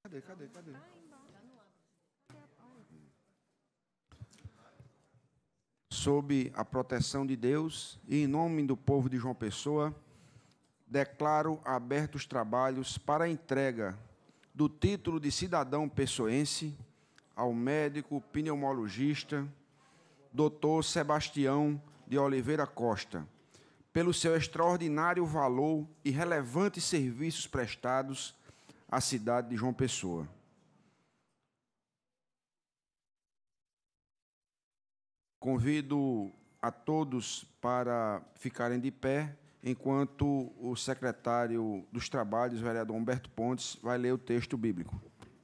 Cadê? Sob a proteção de Deus e em nome do povo de João Pessoa, declaro abertos os trabalhos para a entrega do título de cidadão pessoense ao médico pneumologista Dr. Sebastião de Oliveira Costa, pelo seu extraordinário valor e relevantes serviços prestados à cidade de João Pessoa. Convido a todos para ficarem de pé, enquanto o secretário dos Trabalhos, o vereador Humberto Pontes, vai ler o texto bíblico.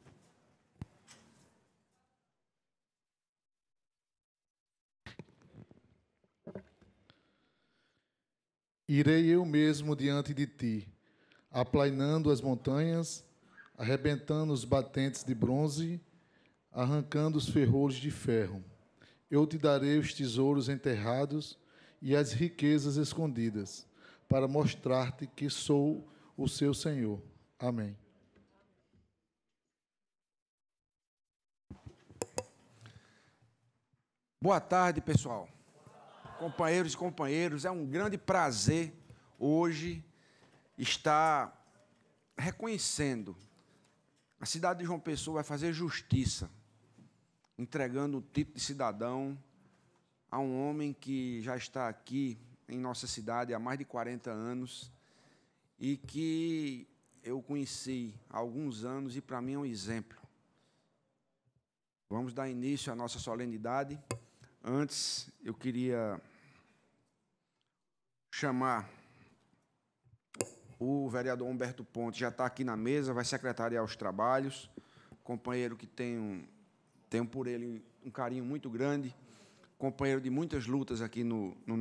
Irei eu mesmo diante de ti, aplainando as montanhas, arrebentando os batentes de bronze, arrancando os ferrolhos de ferro. Eu te darei os tesouros enterrados e as riquezas escondidas, para mostrar-te que sou o seu Senhor. Amém. Boa tarde, pessoal. Companheiros e companheiras, é um grande prazer hoje estar reconhecendo. A cidade de João Pessoa vai fazer justiça, entregando o título de cidadão a um homem que já está aqui em nossa cidade há mais de 40 anos e que eu conheci há alguns anos e, para mim, é um exemplo. Vamos dar início à nossa solenidade. Antes, eu queria chamar o vereador Humberto Pontes, já está aqui na mesa, vai secretariar os trabalhos, companheiro que tenho por ele um carinho muito grande, companheiro de muitas lutas aqui na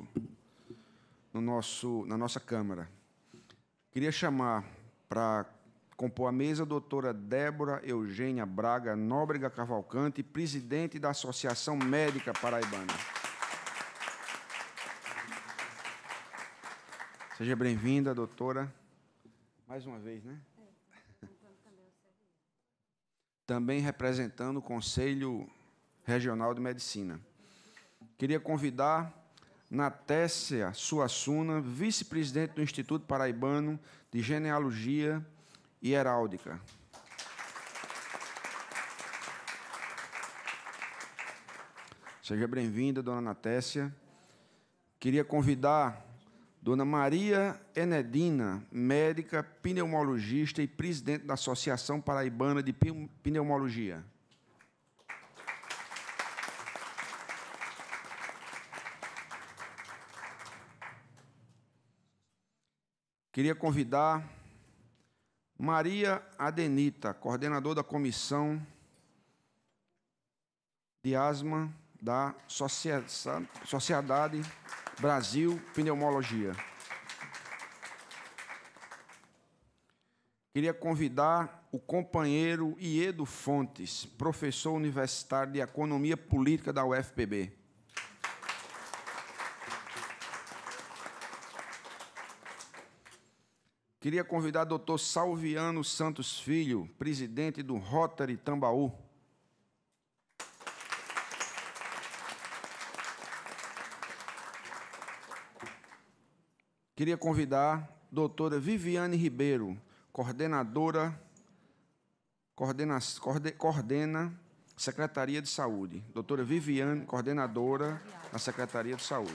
nossa Câmara. Queria chamar para compor a mesa a doutora Débora Eugênia Braga Nóbrega Cavalcante, presidente da Associação Médica Paraibana. Seja bem-vinda, doutora. Mais uma vez, né? Também representando o Conselho Regional de Medicina. Queria convidar Natécia Suassuna, vice-presidente do Instituto Paraibano de Genealogia e Heráldica. Seja bem-vinda, dona Natécia. Queria convidar dona Maria Enedina, médica, pneumologista e presidente da Associação Paraibana de Pneumologia. Queria convidar Maria Adenita, coordenadora da Comissão de Asma da Sociedade Brasil Pneumologia. Queria convidar o companheiro Iedo Fontes, professor universitário de Economia Política da UFPB. Queria convidar o Dr. Salviano Santos Filho, presidente do Rotary Tambaú. Queria convidar a doutora Viviane Ribeiro, coordena Secretaria de Saúde. Doutora Viviane, coordenadora da Secretaria de Saúde.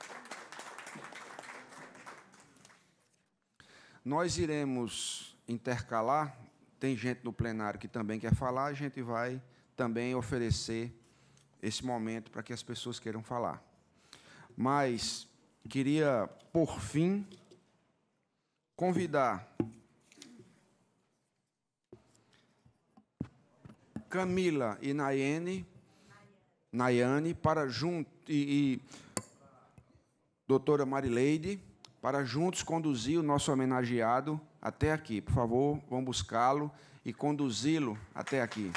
Nós iremos intercalar, tem gente no plenário que também quer falar, a gente vai também oferecer esse momento para que as pessoas queiram falar. Mas queria, por fim, convidar Camila e Nayane para e doutora Marileide, para juntos conduzir o nosso homenageado até aqui. Por favor, vão buscá-lo e conduzi-lo até aqui.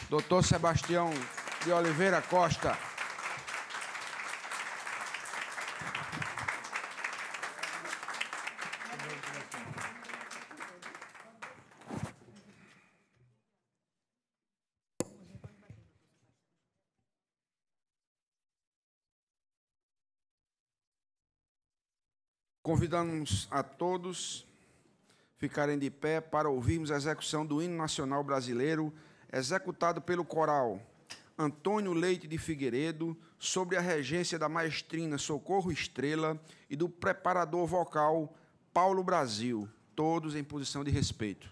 Doutor Sebastião de Oliveira Costa. Convidamos a todos ficarem de pé para ouvirmos a execução do hino nacional brasileiro, executado pelo coral Antônio Leite de Figueiredo, sobre a regência da maestrina Socorro Estrela e do preparador vocal Paulo Brasil, todos em posição de respeito.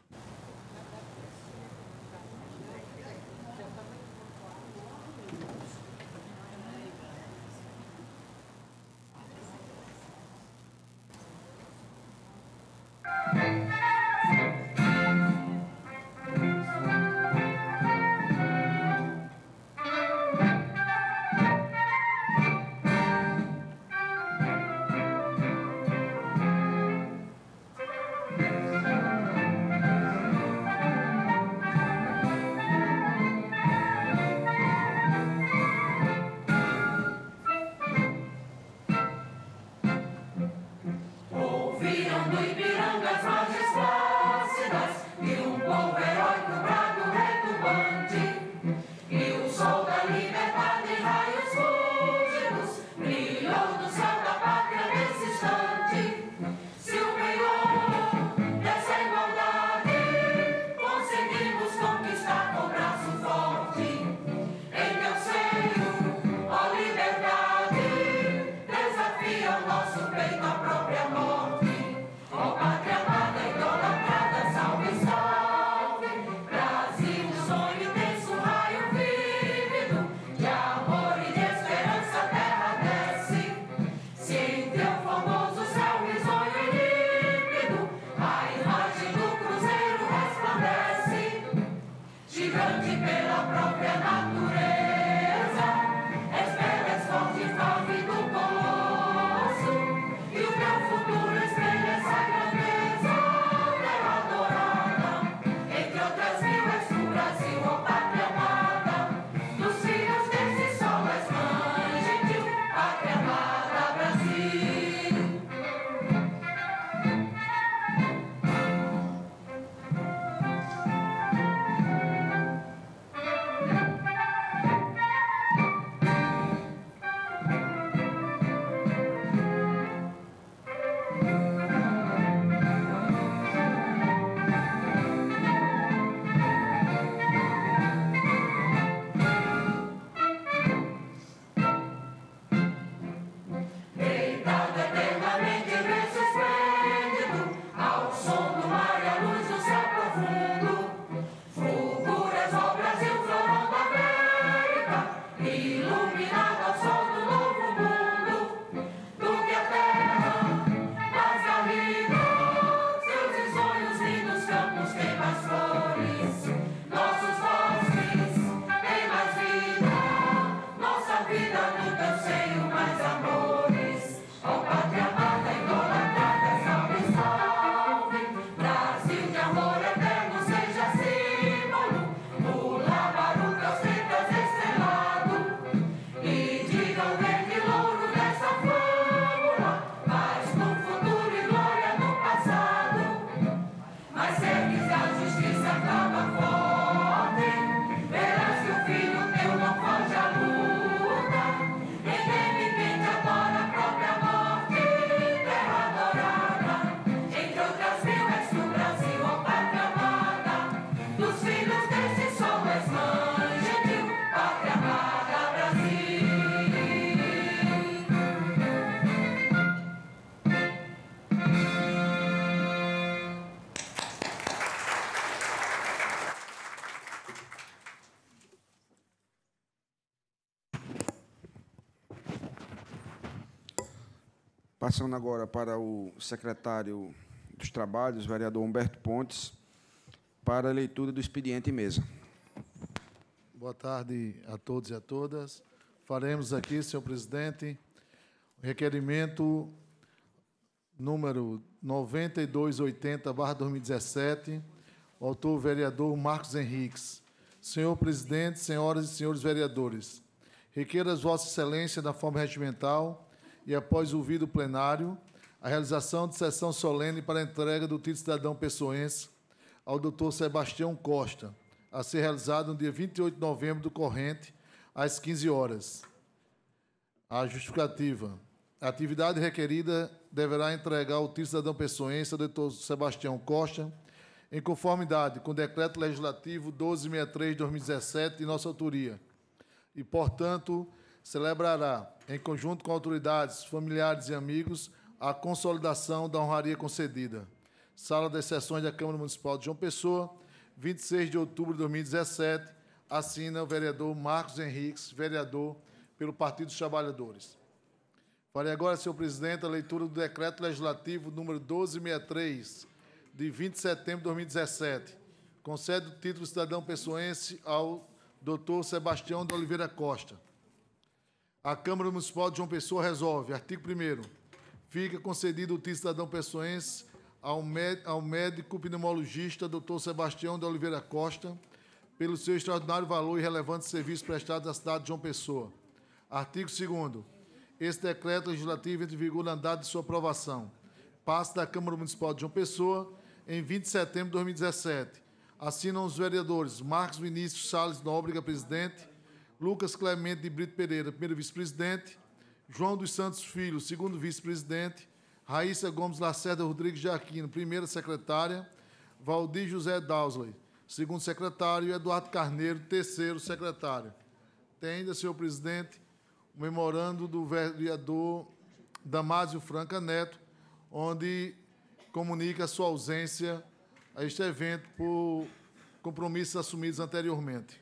Passando agora para o secretário dos Trabalhos, vereador Humberto Pontes, para a leitura do expediente em mesa. Boa tarde a todos e a todas. Faremos aqui, senhor presidente, o requerimento número 9280/2017, o autor vereador Marcos Henriques, Senhor presidente, senhoras e senhores vereadores, requeiro às Vossa Excelência, da forma regimental e após ouvido o plenário, a realização de sessão solene para a entrega do título de cidadão pessoense ao Dr. Sebastião Costa, a ser realizado no dia 28 de novembro do corrente, às 15 horas. A justificativa. A atividade requerida deverá entregar o título de cidadão pessoense ao Dr. Sebastião Costa, em conformidade com o Decreto Legislativo 1263 de 2017, de nossa autoria, e, portanto, celebrará, em conjunto com autoridades, familiares e amigos, a consolidação da honraria concedida. Sala das Sessões da Câmara Municipal de João Pessoa, 26 de outubro de 2017, assina o vereador Marcos Henriques, vereador pelo Partido dos Trabalhadores. Farei agora, senhor presidente, a leitura do Decreto Legislativo número 1263, de 20 de setembro de 2017, concede o título de cidadão pessoense ao Dr. Sebastião de Oliveira Costa. A Câmara Municipal de João Pessoa resolve, artigo 1º, fica concedido o título de cidadão pessoense ao médico pneumologista Dr. Sebastião de Oliveira Costa, pelo seu extraordinário valor e relevante serviço prestado à cidade de João Pessoa. Artigo 2º. Esse decreto legislativo entra em vigor na data de sua aprovação. Passa da Câmara Municipal de João Pessoa, em 20 de setembro de 2017. Assinam os vereadores Marcos Vinícius Salles Nóbrega, presidente, Lucas Clemente de Brito Pereira, primeiro vice-presidente, João dos Santos Filho, segundo vice-presidente, Raíssa Gomes Lacerda Rodrigues de Aquino, primeira secretária, Valdir José Dausley, segundo secretário, e Eduardo Carneiro, terceiro secretário. Tem ainda, senhor presidente, o memorando do vereador Damásio Franca Neto, onde comunica a sua ausência a este evento por compromissos assumidos anteriormente.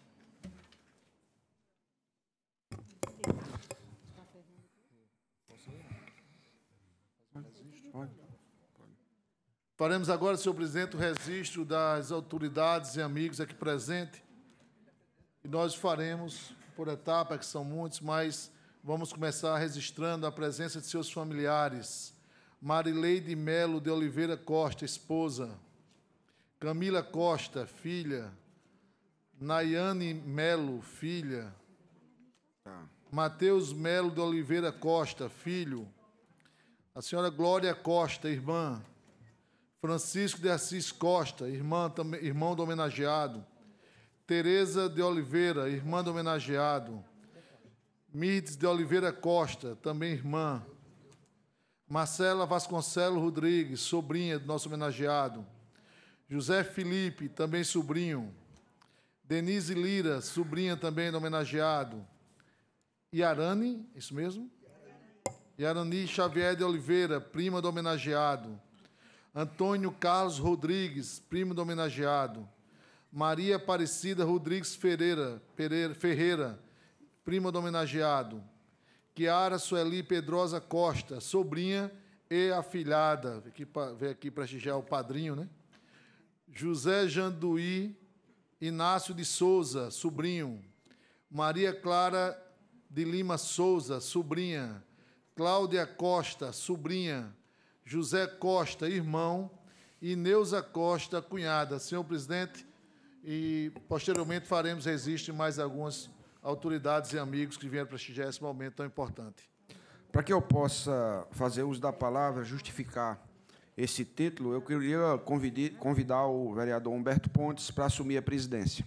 Faremos agora, senhor presidente, o registro das autoridades e amigos aqui presentes. E nós faremos por etapa, que são muitos, mas vamos começar registrando a presença de seus familiares. Marileide Melo de Oliveira Costa, esposa. Camila Costa, filha. Nayane Melo, filha. Mateus Melo de Oliveira Costa, filho. A senhora Glória Costa, irmã. Francisco de Assis Costa, irmão do homenageado. Tereza de Oliveira, irmã do homenageado. Mirdes de Oliveira Costa, também irmã. Marcela Vasconcelos Rodrigues, sobrinha do nosso homenageado. José Felipe, também sobrinho. Denise Lira, sobrinha também do homenageado. Yarani, isso mesmo? Yarani Xavier de Oliveira, prima do homenageado. Antônio Carlos Rodrigues, primo do homenageado. Maria Aparecida Rodrigues Ferreira, prima do homenageado. Kiara Sueli Pedrosa Costa, sobrinha e afilhada. Veio aqui prestigiar o padrinho, né? José Janduí Inácio de Souza, sobrinho. Maria Clara de Lima Souza, sobrinha. Cláudia Costa, sobrinha. José Costa, irmão. E Neuza Costa, cunhada. Senhor presidente, e posteriormente faremos registro de mais algumas autoridades e amigos que vieram prestigiar esse momento tão importante. Para que eu possa fazer uso da palavra, justificar esse título, eu queria convidar o vereador Humberto Pontes para assumir a presidência.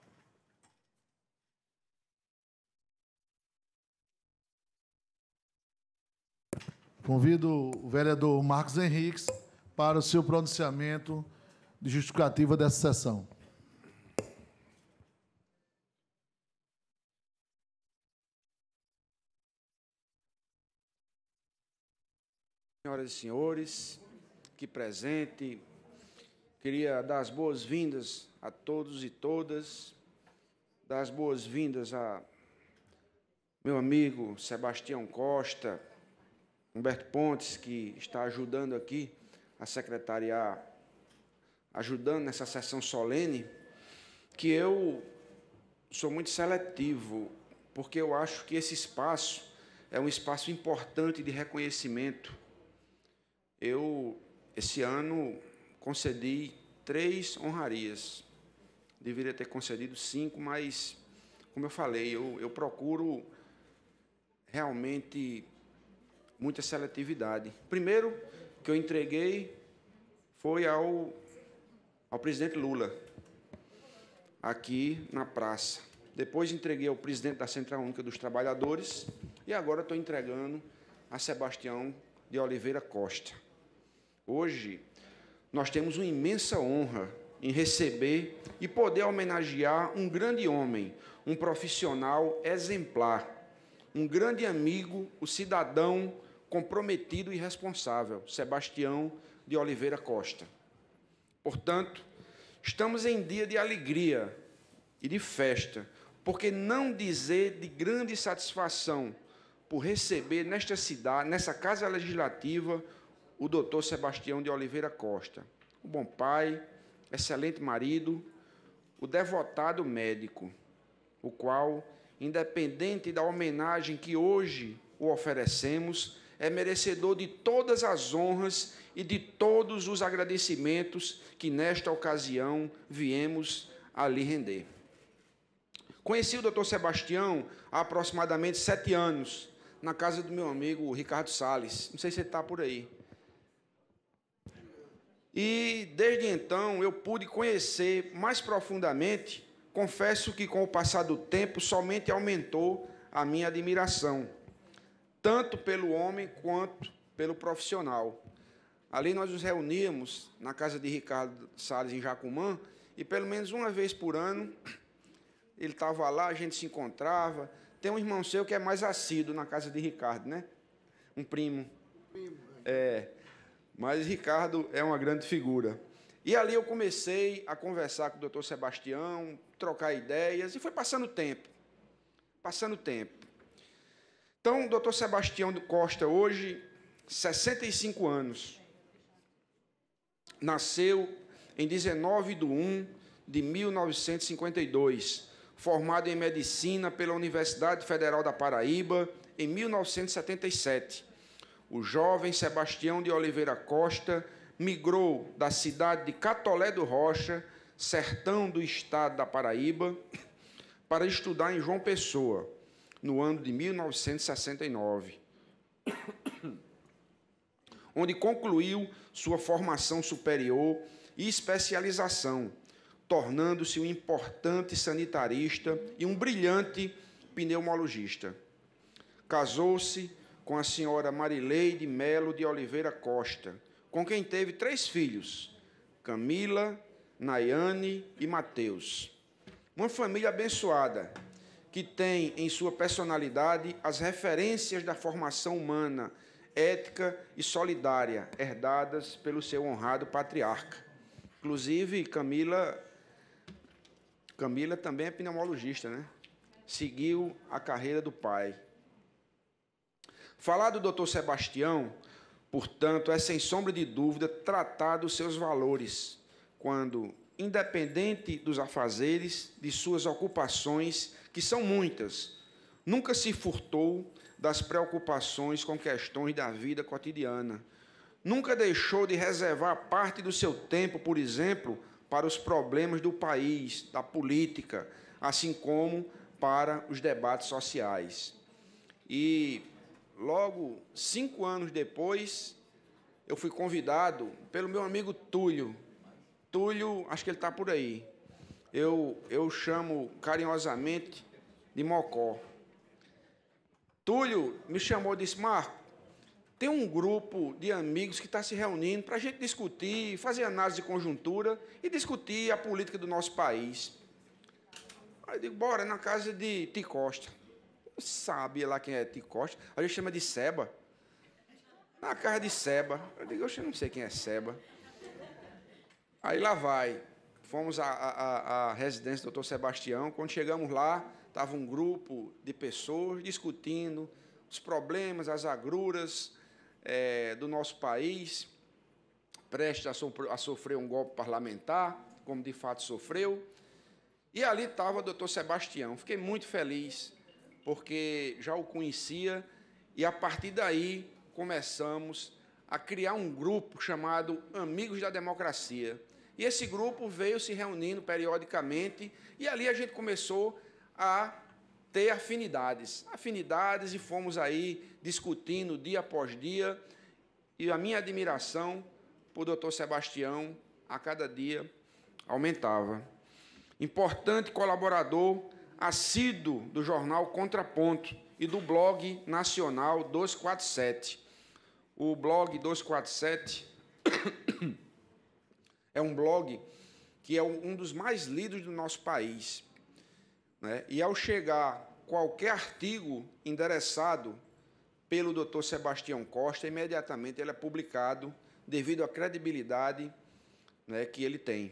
Convido o vereador Marcos Henriques para o seu pronunciamento de justificativa dessa sessão. Senhoras e senhores, aqui presente, queria dar as boas-vindas a todos e todas, dar as boas-vindas a meu amigo Sebastião Costa, Humberto Pontes, que está ajudando aqui a secretariar, ajudando nessa sessão solene, que eu sou muito seletivo, porque eu acho que esse espaço é um espaço importante de reconhecimento. Eu, esse ano, concedi 3 honrarias deveria ter concedido 5, mas, como eu falei, eu procuro realmente muita seletividade. Primeiro que eu entreguei foi ao presidente Lula, aqui na praça. Depois entreguei ao presidente da Central Única dos Trabalhadores e agora estou entregando a Sebastião de Oliveira Costa. Hoje, nós temos uma imensa honra em receber e poder homenagear um grande homem, um profissional exemplar, um grande amigo, o cidadão comprometido e responsável, Sebastião de Oliveira Costa. Portanto, estamos em dia de alegria e de festa, porque não dizer de grande satisfação por receber nesta cidade, nessa Casa Legislativa, o doutor Sebastião de Oliveira Costa, o bom pai, excelente marido, o devotado médico, o qual, independente da homenagem que hoje o oferecemos, é merecedor de todas as honras e de todos os agradecimentos que, nesta ocasião, viemos a lhe render. Conheci o doutor Sebastião há aproximadamente 7 anos, na casa do meu amigo Ricardo Salles. Não sei se ele está por aí. E, desde então, eu pude conhecer mais profundamente. Confesso que, com o passar do tempo, somente aumentou a minha admiração, tanto pelo homem quanto pelo profissional. Ali nós nos reuníamos na casa de Ricardo Salles, em Jacumã, e pelo menos uma vez por ano ele estava lá, a gente se encontrava. Tem um irmão seu que é mais assíduo na casa de Ricardo, né? Um primo. Mas Ricardo é uma grande figura. E ali eu comecei a conversar com o doutor Sebastião, trocar ideias, e foi passando tempo. Passando tempo. Então, o doutor Sebastião Costa, hoje, 65 anos. Nasceu em 19/1/1952, formado em Medicina pela Universidade Federal da Paraíba, em 1977. O jovem Sebastião de Oliveira Costa migrou da cidade de Catolé do Rocha, sertão do estado da Paraíba, para estudar em João Pessoa, no ano de 1969, onde concluiu sua formação superior e especialização, tornando-se um importante sanitarista e um brilhante pneumologista. Casou-se com a senhora Marileide Melo de Oliveira Costa, com quem teve 3 filhos, Camila, Nayane e Mateus. Uma família abençoada, que tem em sua personalidade as referências da formação humana, ética e solidária, herdadas pelo seu honrado patriarca. Inclusive, Camila também é pneumologista, né? Seguiu a carreira do pai. Falar do doutor Sebastião, portanto, é, sem sombra de dúvida, tratar dos seus valores, quando, independente dos afazeres, de suas ocupações, que são muitas, nunca se furtou das preocupações com questões da vida cotidiana. Nunca deixou de reservar parte do seu tempo, por exemplo, para os problemas do país, da política, assim como para os debates sociais. E, logo 5 anos depois, eu fui convidado pelo meu amigo Túlio. Túlio, acho que ele está por aí. Eu chamo carinhosamente de Mocó. Túlio me chamou e disse: Marco, tem um grupo de amigos que está se reunindo para a gente discutir, fazer análise de conjuntura e discutir a política do nosso país. Aí eu digo: bora, na casa de Ti Costa. Eu sabia lá quem é Ti Costa, a gente chama de Seba. Na casa de Seba. Eu digo: eu não sei quem é Seba. Aí lá vai. Fomos à residência do doutor Sebastião. Quando chegamos lá, estava um grupo de pessoas discutindo os problemas, as agruras do nosso país, prestes a sofrer um golpe parlamentar, como de fato sofreu. E ali estava o doutor Sebastião. Fiquei muito feliz, porque já o conhecia, e a partir daí começamos a criar um grupo chamado Amigos da Democracia. E esse grupo veio se reunindo periodicamente, e ali a gente começou a ter afinidades, e fomos aí discutindo dia após dia, e a minha admiração por doutor Sebastião, a cada dia, aumentava. Importante colaborador assíduo do jornal Contraponto e do blog nacional 247. O blog 247 é um blog que é um dos mais lidos do nosso país, né? E, ao chegar qualquer artigo endereçado pelo Dr. Sebastião Costa, imediatamente ele é publicado devido à credibilidade, né, que ele tem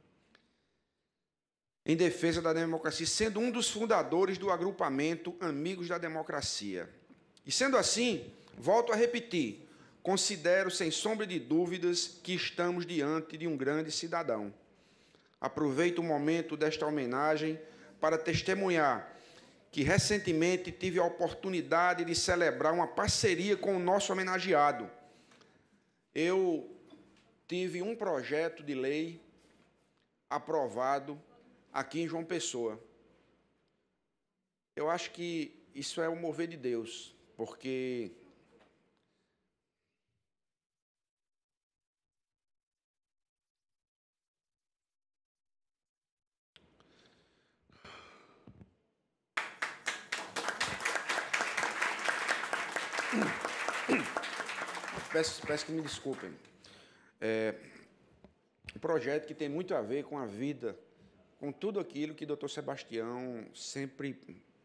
em defesa da democracia, sendo um dos fundadores do agrupamento Amigos da Democracia. E, sendo assim, volto a repetir, considero, sem sombra de dúvidas, que estamos diante de um grande cidadão. Aproveito o momento desta homenagem para testemunhar que recentemente tive a oportunidade de celebrar uma parceria com o nosso homenageado. Eu tive um projeto de lei aprovado aqui em João Pessoa. Eu acho que isso é o mover de Deus, porque peço que me desculpem. Um projeto que tem muito a ver com a vida, com tudo aquilo que o doutor Sebastião sempre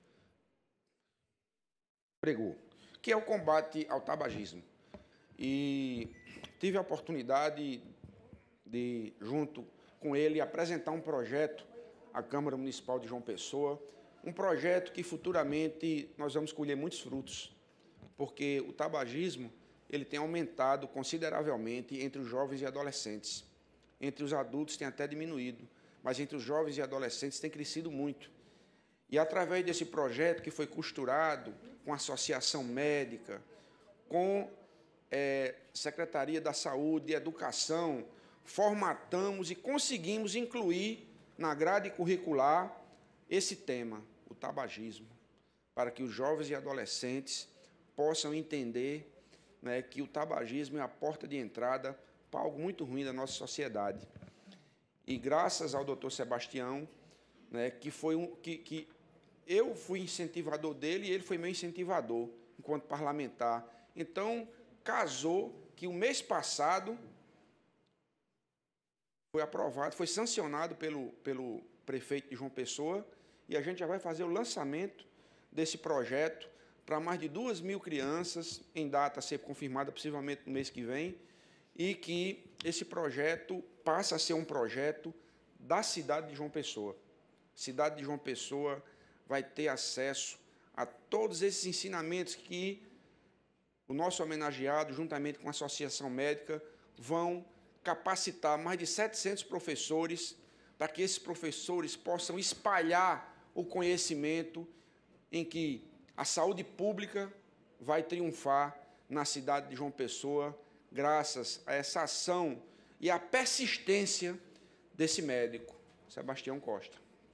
pregou, que é o combate ao tabagismo. E tive a oportunidade de, junto com ele, apresentar um projeto à Câmara Municipal de João Pessoa, um projeto que futuramente nós vamos colher muitos frutos, porque o tabagismo ele tem aumentado consideravelmente entre os jovens e adolescentes. Entre os adultos tem até diminuído, mas entre os jovens e adolescentes tem crescido muito. E, através desse projeto que foi costurado com a Associação Médica, com Secretaria da Saúde e Educação, formatamos e conseguimos incluir na grade curricular esse tema, o tabagismo, para que os jovens e adolescentes possam entender, né, que o tabagismo é a porta de entrada para algo muito ruim da nossa sociedade. E graças ao doutor Sebastião, né, que eu fui incentivador dele e ele foi meu incentivador enquanto parlamentar. Então, casou que o mês passado foi aprovado, foi sancionado pelo prefeito de João Pessoa, e a gente já vai fazer o lançamento desse projeto para mais de 2.000 crianças, em data a ser confirmada possivelmente no mês que vem, e que esse projeto passa a ser um projeto da cidade de João Pessoa. A cidade de João Pessoa vai ter acesso a todos esses ensinamentos que o nosso homenageado, juntamente com a Associação Médica, vão capacitar mais de 700 professores, para que esses professores possam espalhar o conhecimento em que a saúde pública vai triunfar na cidade de João Pessoa, graças a essa ação e à persistência desse médico, Sebastião Costa.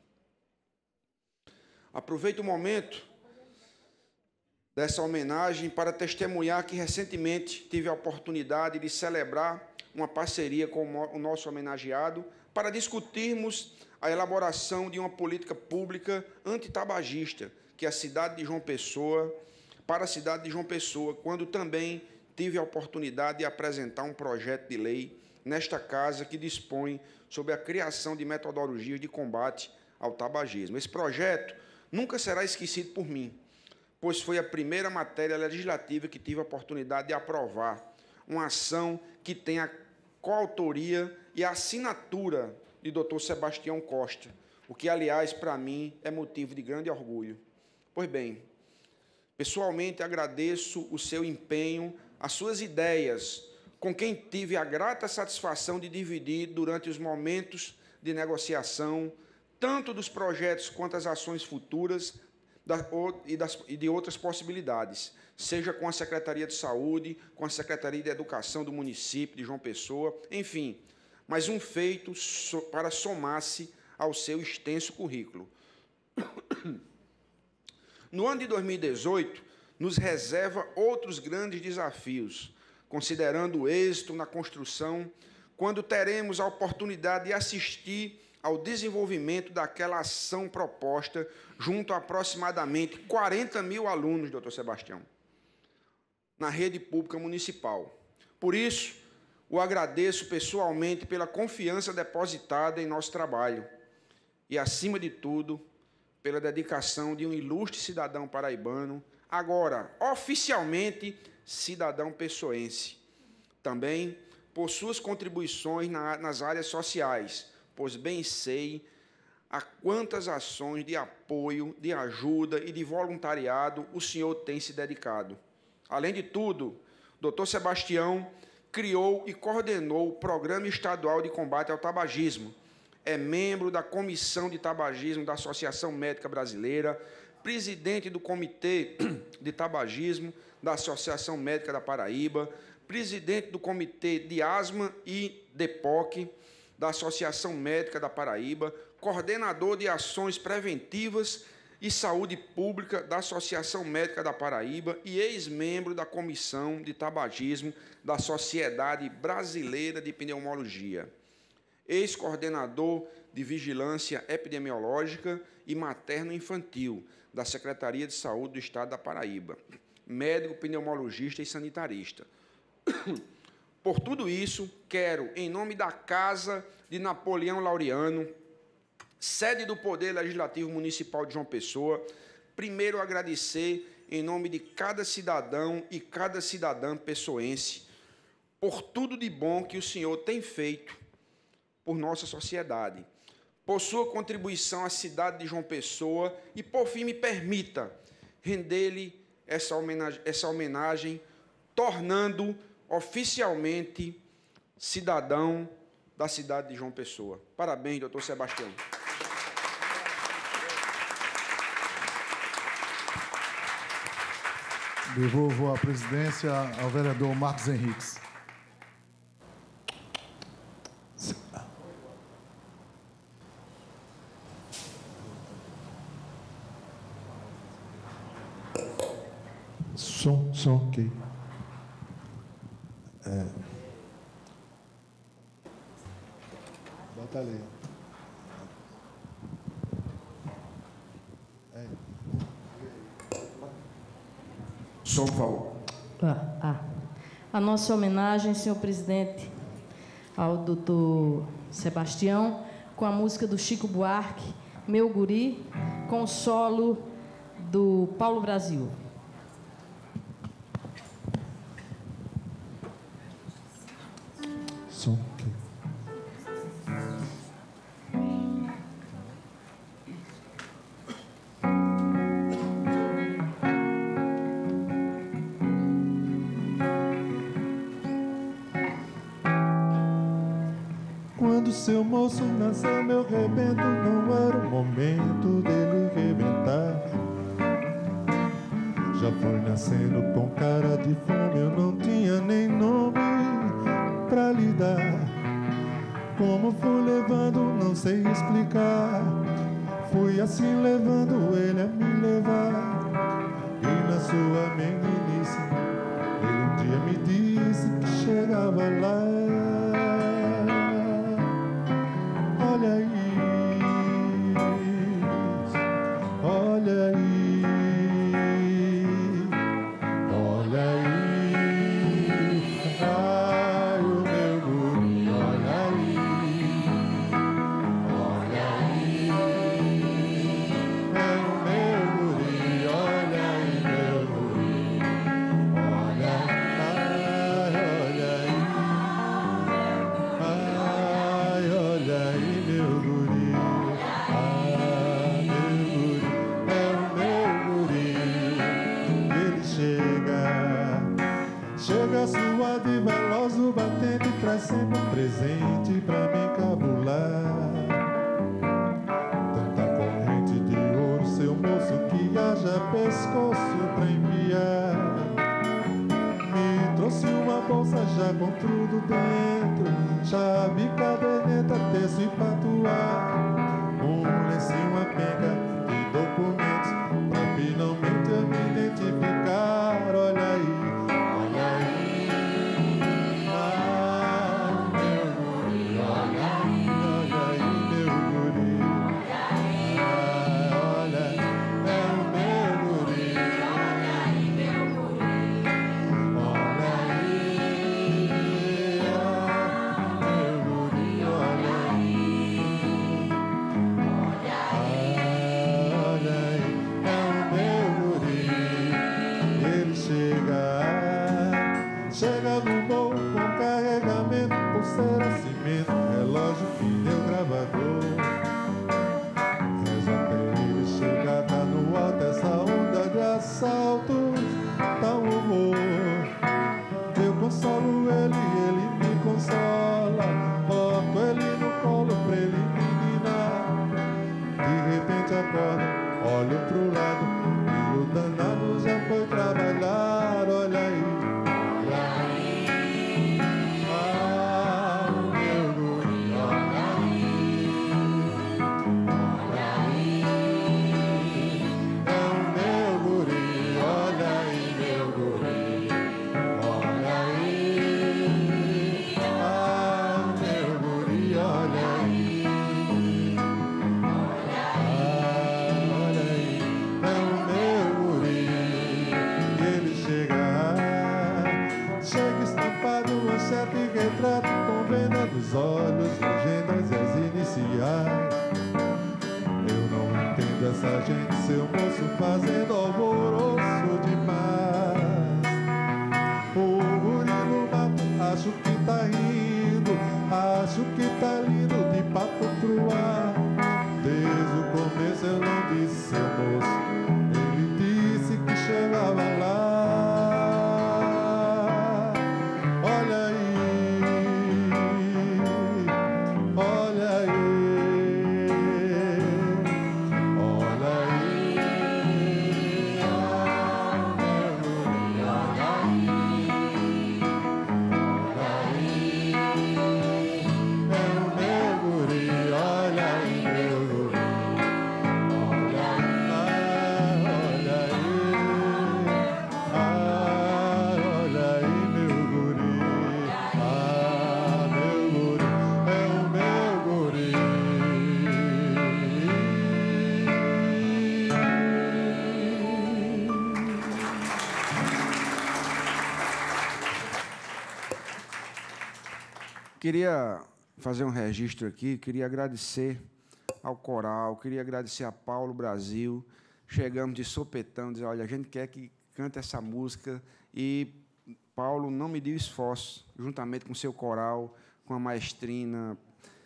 Aproveito o momento dessa homenagem para testemunhar que recentemente tive a oportunidade de celebrar uma parceria com o nosso homenageado para discutirmos a elaboração de uma política pública antitabagista, que a cidade de João Pessoa, para a cidade de João Pessoa, quando também tive a oportunidade de apresentar um projeto de lei nesta casa que dispõe sobre a criação de metodologias de combate ao tabagismo. Esse projeto nunca será esquecido por mim, pois foi a primeira matéria legislativa que tive a oportunidade de aprovar, uma ação que tem a coautoria e a assinatura de Dr. Sebastião Costa, o que, aliás, para mim, é motivo de grande orgulho. Pois bem, pessoalmente agradeço o seu empenho, as suas ideias, com quem tive a grata satisfação de dividir durante os momentos de negociação, tanto dos projetos quanto as ações futuras e de outras possibilidades, seja com a Secretaria de Saúde, com a Secretaria de Educação do município de João Pessoa, enfim, mas um feito para somar-se ao seu extenso currículo. No ano de 2018, nos reserva outros grandes desafios, considerando o êxito na construção, quando teremos a oportunidade de assistir ao desenvolvimento daquela ação proposta junto a aproximadamente 40 mil alunos, doutor Sebastião, na rede pública municipal. Por isso, o agradeço pessoalmente pela confiança depositada em nosso trabalho e, acima de tudo, pela dedicação de um ilustre cidadão paraibano, agora oficialmente cidadão pessoense. Também por suas contribuições nas áreas sociais, pois bem sei a quantas ações de apoio, de ajuda e de voluntariado o senhor tem se dedicado. Além de tudo, doutor Sebastião criou e coordenou o Programa Estadual de Combate ao Tabagismo, é membro da Comissão de Tabagismo da Associação Médica Brasileira, presidente do Comitê de Tabagismo da Associação Médica da Paraíba, presidente do Comitê de Asma e DEPOC da Associação Médica da Paraíba, coordenador de ações preventivas e saúde pública da Associação Médica da Paraíba e ex-membro da Comissão de Tabagismo da Sociedade Brasileira de Pneumologia, ex-coordenador de Vigilância Epidemiológica e Materno-Infantil da Secretaria de Saúde do Estado da Paraíba, médico pneumologista e sanitarista. Por tudo isso, quero, em nome da Casa de Napoleão Laureano, sede do Poder Legislativo Municipal de João Pessoa, primeiro agradecer, em nome de cada cidadão e cada cidadã pessoense, por tudo de bom que o senhor tem feito por nossa sociedade, por sua contribuição à cidade de João Pessoa e, por fim, me permita render-lhe essa homenagem, tornando oficialmente cidadão da cidade de João Pessoa. Parabéns, doutor Sebastião. Devolvo a presidência ao vereador Marcos Henriques. Som, ok. Bota ali. Som, por favor. A nossa homenagem, senhor presidente, ao doutor Sebastião, com a música do Chico Buarque, Meu Guri, com o solo do Paulo Brasil. Som, ok. Quando seu moço nasceu, meu rebento não era o momento dele rebentar. Já foi nascendo com cara de fome, eu não tinha nem nome pra lhe dar. Como fui levando, não sei explicar. Fui assim levando ele a me levar. E na sua meninice, ele um dia me disse que chegava lá. Olha aí, olha aí, olha aí, ai o meu guri, olha aí, é o meu guri, olha aí, meu guri, olha aí, ai, olha aí, meu guri, é o meu guri, ele chega suave e veloz, o batente traz sempre um presente pra me encabular. Tanta corrente de ouro, seu moço, que haja pescoço pra enviar. Me trouxe uma bolsa já com tudo dentro, chave, caderneta, terço e patuá, um lencinho, uma penca de documentos, pra finalmente eu me identificar. Olha aí, olha aí, ah, meu guri, olha aí, meu guri, ah, olha, é o meu guri, olha aí, meu guri, olha aí, ah, meu guri, olha aí, olha aí, é o meu guri. Ele chega no morro com carregamento, pulseira, cimento, relógio, pneu, gravador. Mas até ele chegar, tá no alto essa onda de assaltos, tá um horror. Eu consolo ele, ele me consola, boto ele no colo pra ele me ninar. De repente acorda, olho pro lado e o danado já foi trabalhar. Olha aí, ah, meu guri, olha aí, é o meu guri, olha aí, meu guri, olha aí, ah, meu guri, olha aí, olha aí, é o meu guri. E ele chega estampado, manchete e retrato, com venda dos olhos, legendas e as iniciais. Eu não entendo essa gente, seu moço, fazendo alvoroço demais. O guri no mato, acho que tá rindo, acho que tá lindo, de papo pro ar. Desde o começo eu não disse, seu moço, ele disse que chegava lá. Olha aí, olha aí, olha aí, ah, meu guri, olha aí, é o meu guri, olha aí, meu guri, olha aí, meu guri, ah, meu guri, é o meu guri. Queria fazer um registro aqui, queria agradecer ao coral, queria agradecer a Paulo Brasil. Chegamos de sopetão, dizer, olha, a gente quer que cante essa música, e Paulo não mediu esforço, juntamente com o seu coral, com a maestrina,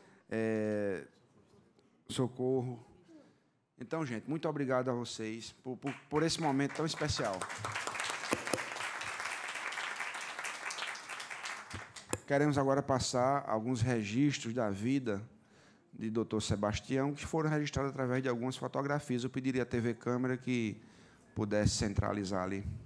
Socorro. Então, gente, muito obrigado a vocês por esse momento tão especial. Queremos agora passar alguns registros da vida de Dr. Sebastião, que foram registrados através de algumas fotografias. Eu pediria à TV Câmara que pudesse centralizar ali.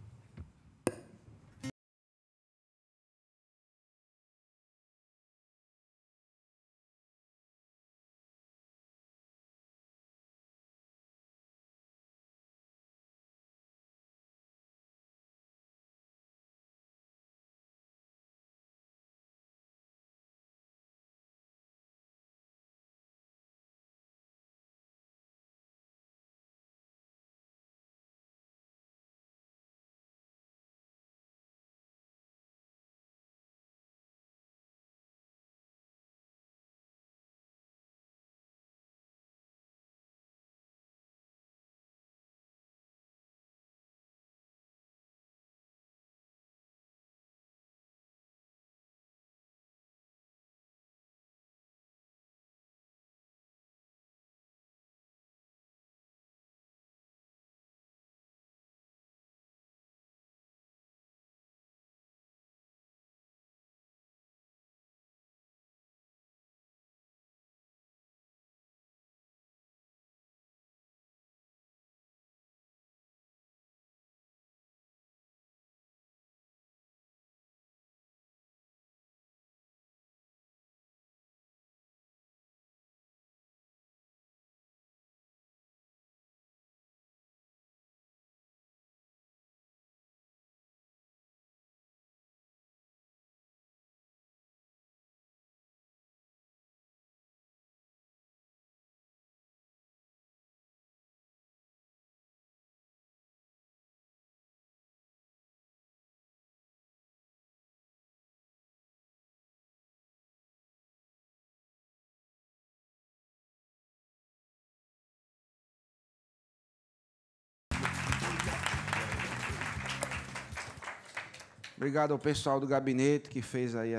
Obrigado ao pessoal do gabinete que fez aí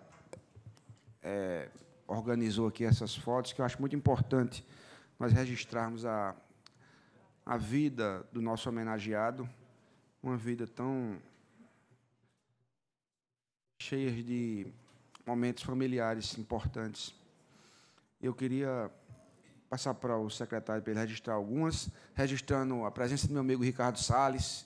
organizou aqui essas fotos, que eu acho muito importante nós registrarmos a vida do nosso homenageado, uma vida tão cheia de momentos familiares importantes. Eu queria passar para o secretário para ele registrar algumas, registrando a presença do meu amigo Ricardo Salles.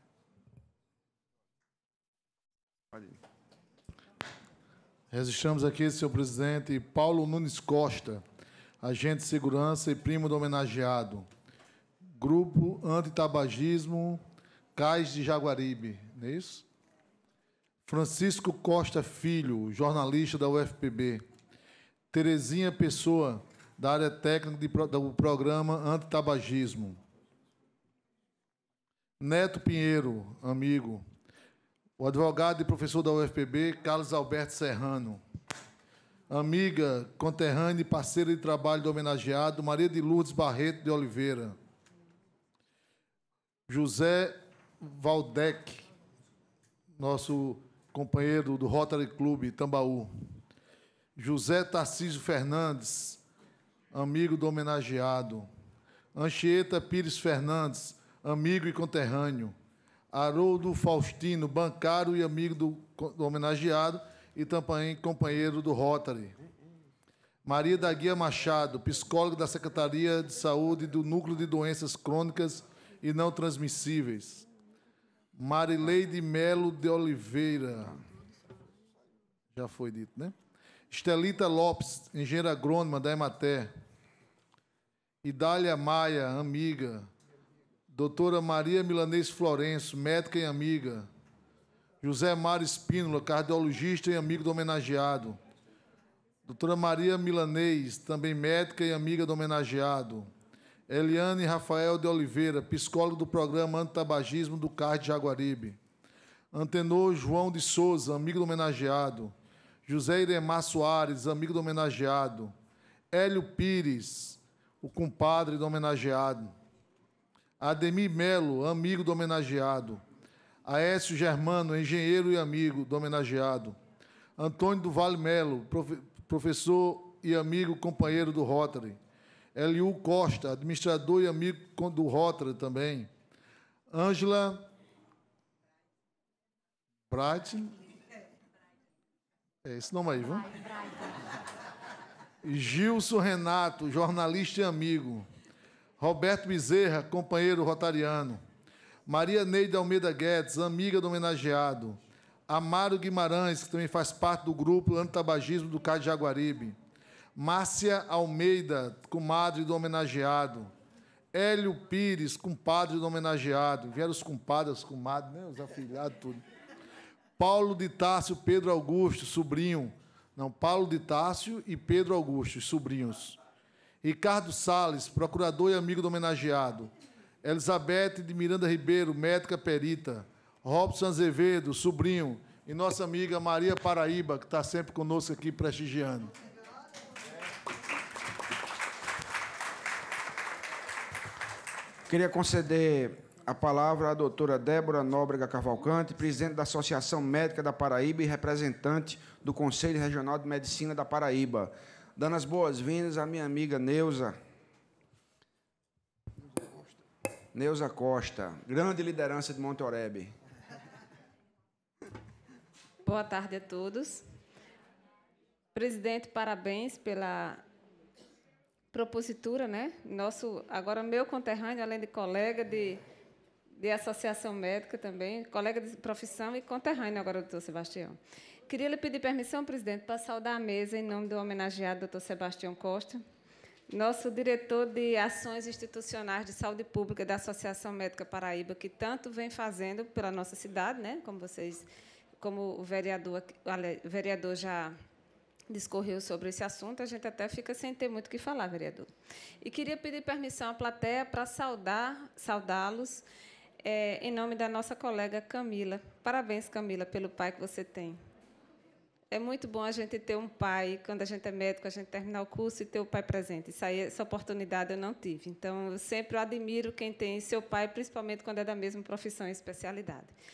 Pode ir. Registramos aqui, senhor presidente, Paulo Nunes Costa, agente de segurança e primo do homenageado. Grupo Antitabagismo, Cais de Jaguaribe, não é isso? Francisco Costa Filho, jornalista da UFPB. Terezinha Pessoa, da área técnica do programa Antitabagismo. Neto Pinheiro, amigo. O advogado e professor da UFPB, Carlos Alberto Serrano. Amiga, conterrânea e parceira de trabalho do homenageado, Maria de Lourdes Barreto de Oliveira. José Valdec, nosso companheiro do Rotary Clube Tambaú. José Tarcísio Fernandes, amigo do homenageado. Anchieta Pires Fernandes, amigo e conterrâneo. Haroldo Faustino, bancário e amigo do homenageado e também companheiro do Rotary. Maria da Guia Machado, psicóloga da Secretaria de Saúde do Núcleo de Doenças Crônicas e Não Transmissíveis. Marileide Melo de Oliveira. Já foi dito, né? Estelita Lopes, engenheira agrônoma da Emater. Idália Maia, amiga. Doutora Maria Milanês Florencio, médica e amiga. José Mário Espínola, cardiologista e amigo do homenageado. Doutora Maria Milanês, também médica e amiga do homenageado. Eliane Rafael de Oliveira, psicólogo do programa Antitabagismo do CAR de Jaguaribe. Antenor João de Souza, amigo do homenageado. José Iremar Soares, amigo do homenageado. Hélio Pires, o compadre do homenageado. Ademir Melo, amigo do homenageado. Aécio Germano, engenheiro e amigo do homenageado. Antônio do Vale Melo, professor e amigo companheiro do Rotary. Eliu Costa, administrador e amigo do Rotary também. Ângela Bright. É esse nome aí, viu? Gilson Renato, jornalista e amigo. Roberto Bezerra, companheiro rotariano. Maria Neide Almeida Guedes, amiga do homenageado. Amaro Guimarães, que também faz parte do grupo Antitabagismo do CAR de Jaguaribe. Márcia Almeida, comadre do homenageado. Hélio Pires, compadre do homenageado. Vieram os compadres, os comadres, né? Os afilhados, tudo. Paulo de Tássio, Pedro Augusto, sobrinho. Não, Paulo de Tássio e Pedro Augusto, sobrinhos. Ricardo Salles, procurador e amigo do homenageado. Elizabeth de Miranda Ribeiro, médica perita. Robson Azevedo, sobrinho. E nossa amiga Maria Paraíba, que está sempre conosco aqui prestigiando. Queria conceder a palavra à doutora Débora Nóbrega Cavalcante, presidente da Associação Médica da Paraíba e representante do Conselho Regional de Medicina da Paraíba. Dando as boas-vindas à minha amiga Neuza Costa, grande liderança de Monte Oreb. Boa tarde a todos. Presidente, parabéns pela propositura, né? Agora meu conterrâneo, além de colega de associação médica também, colega de profissão e conterrâneo agora, doutor Sebastião. Queria lhe pedir permissão, presidente, para saudar a mesa em nome do homenageado doutor Sebastião Costa, nosso diretor de Ações Institucionais de Saúde Pública da Associação Médica Paraíba, que tanto vem fazendo pela nossa cidade, né? Como o vereador já discorreu sobre esse assunto, a gente até fica sem ter muito o que falar, vereador. E queria pedir permissão à plateia para saudá-los em nome da nossa colega Camila. Parabéns, Camila, pelo pai que você tem. É muito bom a gente ter um pai, quando a gente é médico, a gente terminar o curso e ter o pai presente. Essa oportunidade eu não tive. Então, eu sempre admiro quem tem seu pai, principalmente quando é da mesma profissão e especialidade.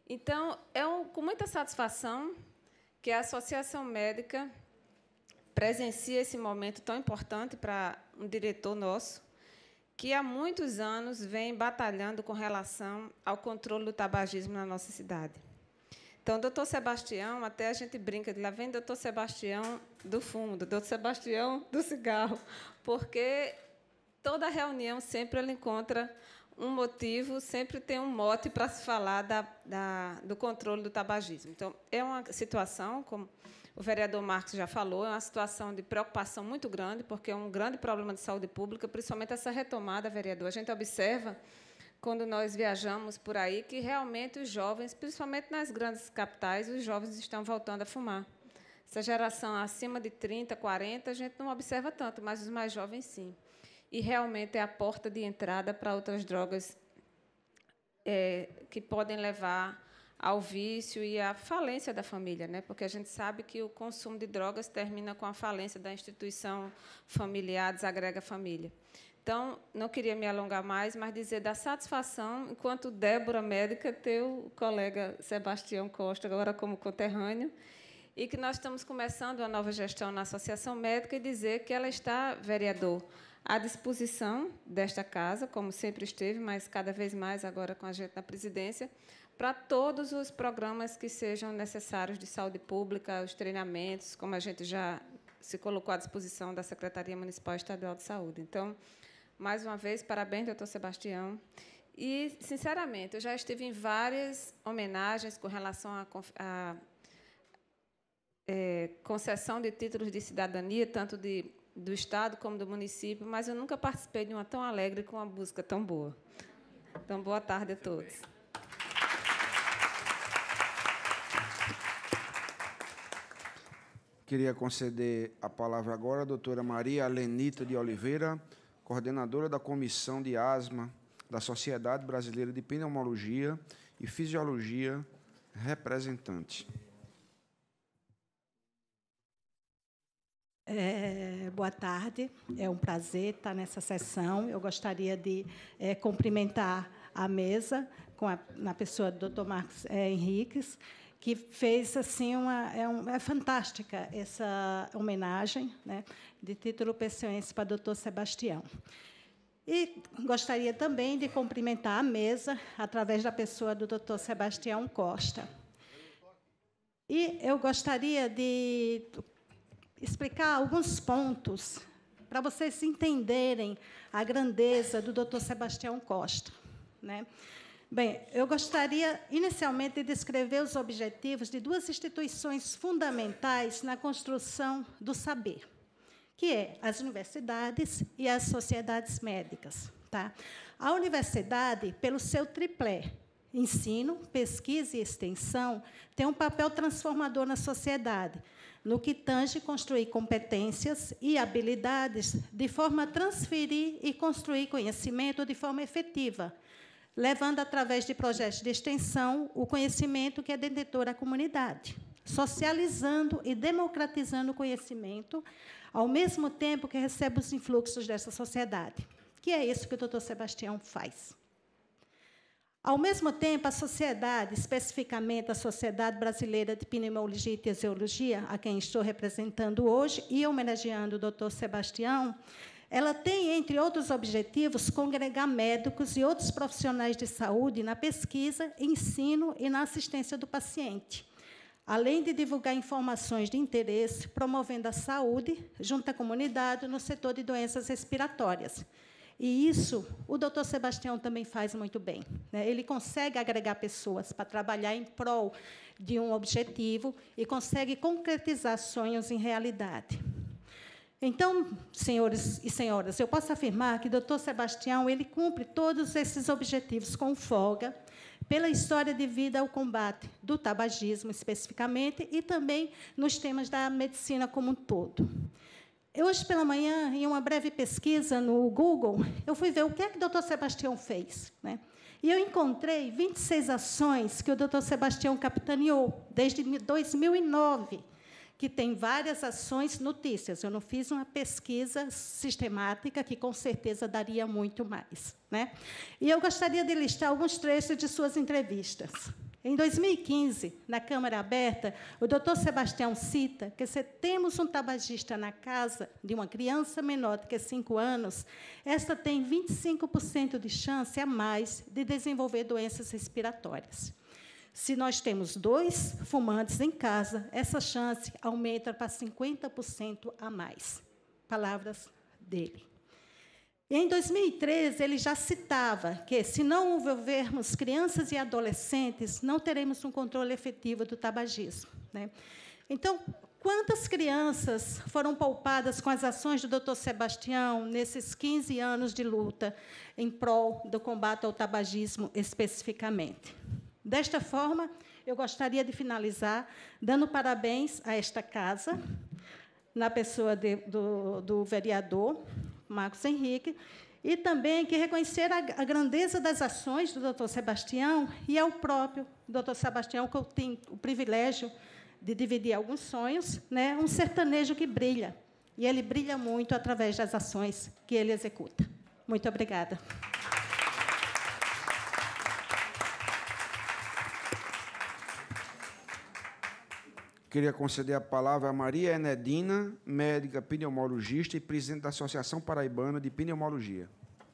Então, com muita satisfação que a Associação Médica presencia esse momento tão importante para um diretor nosso, que há muitos anos vem batalhando com relação ao controle do tabagismo na nossa cidade. Então, doutor Sebastião, até a gente brinca de lá vem doutor Sebastião do fumo, doutor Sebastião do cigarro, porque toda reunião sempre ele encontra um motivo, sempre tem um mote para se falar do controle do tabagismo. Então, é uma situação, como o vereador Marcos já falou, é uma situação de preocupação muito grande, porque é um grande problema de saúde pública, principalmente essa retomada, vereador. A gente observa, quando nós viajamos por aí, que realmente os jovens, principalmente nas grandes capitais, os jovens estão voltando a fumar. Essa geração acima de 30, 40, a gente não observa tanto, mas os mais jovens, sim. E realmente é a porta de entrada para outras drogas que podem levar ao vício e à falência da família, né? Porque a gente sabe que o consumo de drogas termina com a falência da instituição familiar, desagrega a família. Então, não queria me alongar mais, mas dizer da satisfação, enquanto Débora médica, ter o colega Sebastião Costa, agora como conterrâneo, e que nós estamos começando uma nova gestão na Associação Médica e dizer que ela está, vereador, à disposição desta casa, como sempre esteve, mas cada vez mais agora com a gente na presidência, para todos os programas que sejam necessários de saúde pública, os treinamentos, como a gente já se colocou à disposição da Secretaria Municipal Estadual de Saúde. Então, mais uma vez, parabéns, doutor Sebastião. E, sinceramente, eu já estive em várias homenagens com relação à concessão de títulos de cidadania, tanto do Estado como do município, mas eu nunca participei de uma tão alegre com uma música tão boa. Então, boa tarde a todos. Queria conceder a palavra agora à doutora Maria Alenita de Oliveira, coordenadora da Comissão de Asma da Sociedade Brasileira de Pneumologia e Fisiologia, representante. Boa tarde, é um prazer estar nessa sessão. Eu gostaria de cumprimentar a mesa, na pessoa do Dr. Marcos Henriques, que fez assim é fantástica essa homenagem, né, de título pessoense para o Dr. Sebastião. E gostaria também de cumprimentar a mesa, através da pessoa do Dr. Sebastião Costa. E eu gostaria de explicar alguns pontos para vocês entenderem a grandeza do Dr. Sebastião Costa, né? Bem, eu gostaria, inicialmente, de descrever os objetivos de duas instituições fundamentais na construção do saber, que é as universidades e as sociedades médicas. Tá? A universidade, pelo seu triplé, ensino, pesquisa e extensão, tem um papel transformador na sociedade, no que tange construir competências e habilidades de forma a transferir e construir conhecimento de forma efetiva, levando, através de projetos de extensão, o conhecimento que é detentor à comunidade, socializando e democratizando o conhecimento, ao mesmo tempo que recebe os influxos dessa sociedade, que é isso que o doutor Sebastião faz. Ao mesmo tempo, a sociedade, especificamente a Sociedade Brasileira de Pneumologia e Tesiologia, a quem estou representando hoje, e homenageando o doutor Sebastião, ela tem, entre outros objetivos, congregar médicos e outros profissionais de saúde na pesquisa, ensino e na assistência do paciente, além de divulgar informações de interesse, promovendo a saúde junto à comunidade no setor de doenças respiratórias. E isso o doutor Sebastião também faz muito bem, né? Ele consegue agregar pessoas para trabalhar em prol de um objetivo e consegue concretizar sonhos em realidade. Então, senhores e senhoras, eu posso afirmar que o doutor Sebastião ele cumpre todos esses objetivos com folga, pela história de vida ao combate do tabagismo, especificamente, e também nos temas da medicina como um todo. Hoje pela manhã, em uma breve pesquisa no Google, eu fui ver o que é que o doutor Sebastião fez, né? E eu encontrei 26 ações que o doutor Sebastião capitaneou desde 2009, que tem várias ações notícias. Eu não fiz uma pesquisa sistemática, que, com certeza, daria muito mais, né? E eu gostaria de listar alguns trechos de suas entrevistas. Em 2015, na Câmara Aberta, o doutor Sebastião cita que se temos um tabagista na casa de uma criança menor do que 5 anos, esta tem 25% de chance a mais de desenvolver doenças respiratórias. Se nós temos 2 fumantes em casa, essa chance aumenta para 50% a mais. Palavras dele. Em 2013, ele já citava que, se não envolvermos crianças e adolescentes, não teremos um controle efetivo do tabagismo, né? Então, quantas crianças foram poupadas com as ações do doutor Sebastião nesses 15 anos de luta em prol do combate ao tabagismo especificamente? Desta forma, eu gostaria de finalizar dando parabéns a esta casa, na pessoa do vereador Marcos Henrique, e também que reconhecer a grandeza das ações do doutor Sebastião e ao próprio doutor Sebastião, que eu tenho o privilégio de dividir alguns sonhos, né? Um sertanejo que brilha, e ele brilha muito através das ações que ele executa. Muito obrigada. Queria conceder a palavra a Maria Enedina, médica pneumologista e presidente da Associação Paraibana de Pneumologia.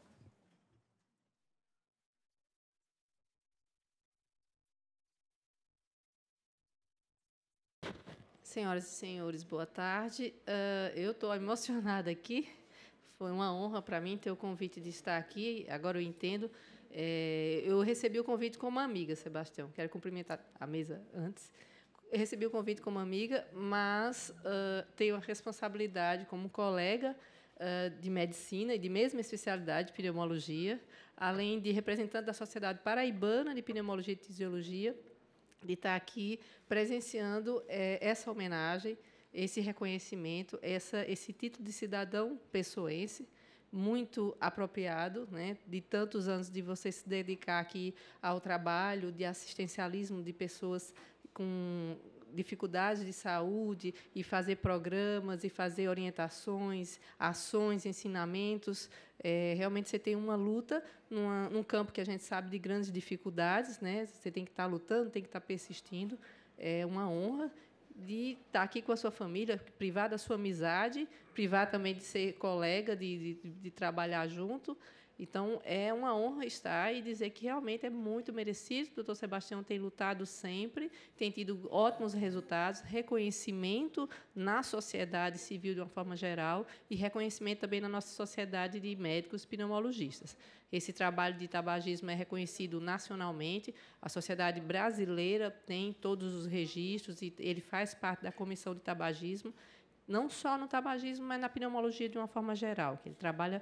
Senhoras e senhores, boa tarde. Eu estou emocionada aqui. Foi uma honra para mim ter o convite de estar aqui. Agora eu entendo. Eu recebi o convite como amiga, Sebastião. Quero cumprimentar a mesa antes. Eu recebi o convite como amiga, mas tenho a responsabilidade como colega de medicina e de mesma especialidade de pneumologia, além de representante da Sociedade Paraibana de Pneumologia e Fisiologia, de estar aqui presenciando essa homenagem, esse reconhecimento, esse título de cidadão pessoense, muito apropriado, né, de tantos anos de você se dedicar aqui ao trabalho de assistencialismo de pessoas com dificuldades de saúde e fazer programas e fazer orientações, ações, ensinamentos. Realmente você tem uma luta num campo que a gente sabe de grandes dificuldades, né? Você tem que estar lutando, tem que estar persistindo. É uma honra de estar aqui com a sua família, privar da sua amizade, privar também de ser colega, de trabalhar junto. Então, é uma honra estar e dizer que realmente é muito merecido. O doutor Sebastião tem lutado sempre, tem tido ótimos resultados, reconhecimento na sociedade civil de uma forma geral e reconhecimento também na nossa sociedade de médicos pneumologistas. Esse trabalho de tabagismo é reconhecido nacionalmente, a sociedade brasileira tem todos os registros e ele faz parte da comissão de tabagismo, não só no tabagismo, mas na pneumologia de uma forma geral, que ele trabalha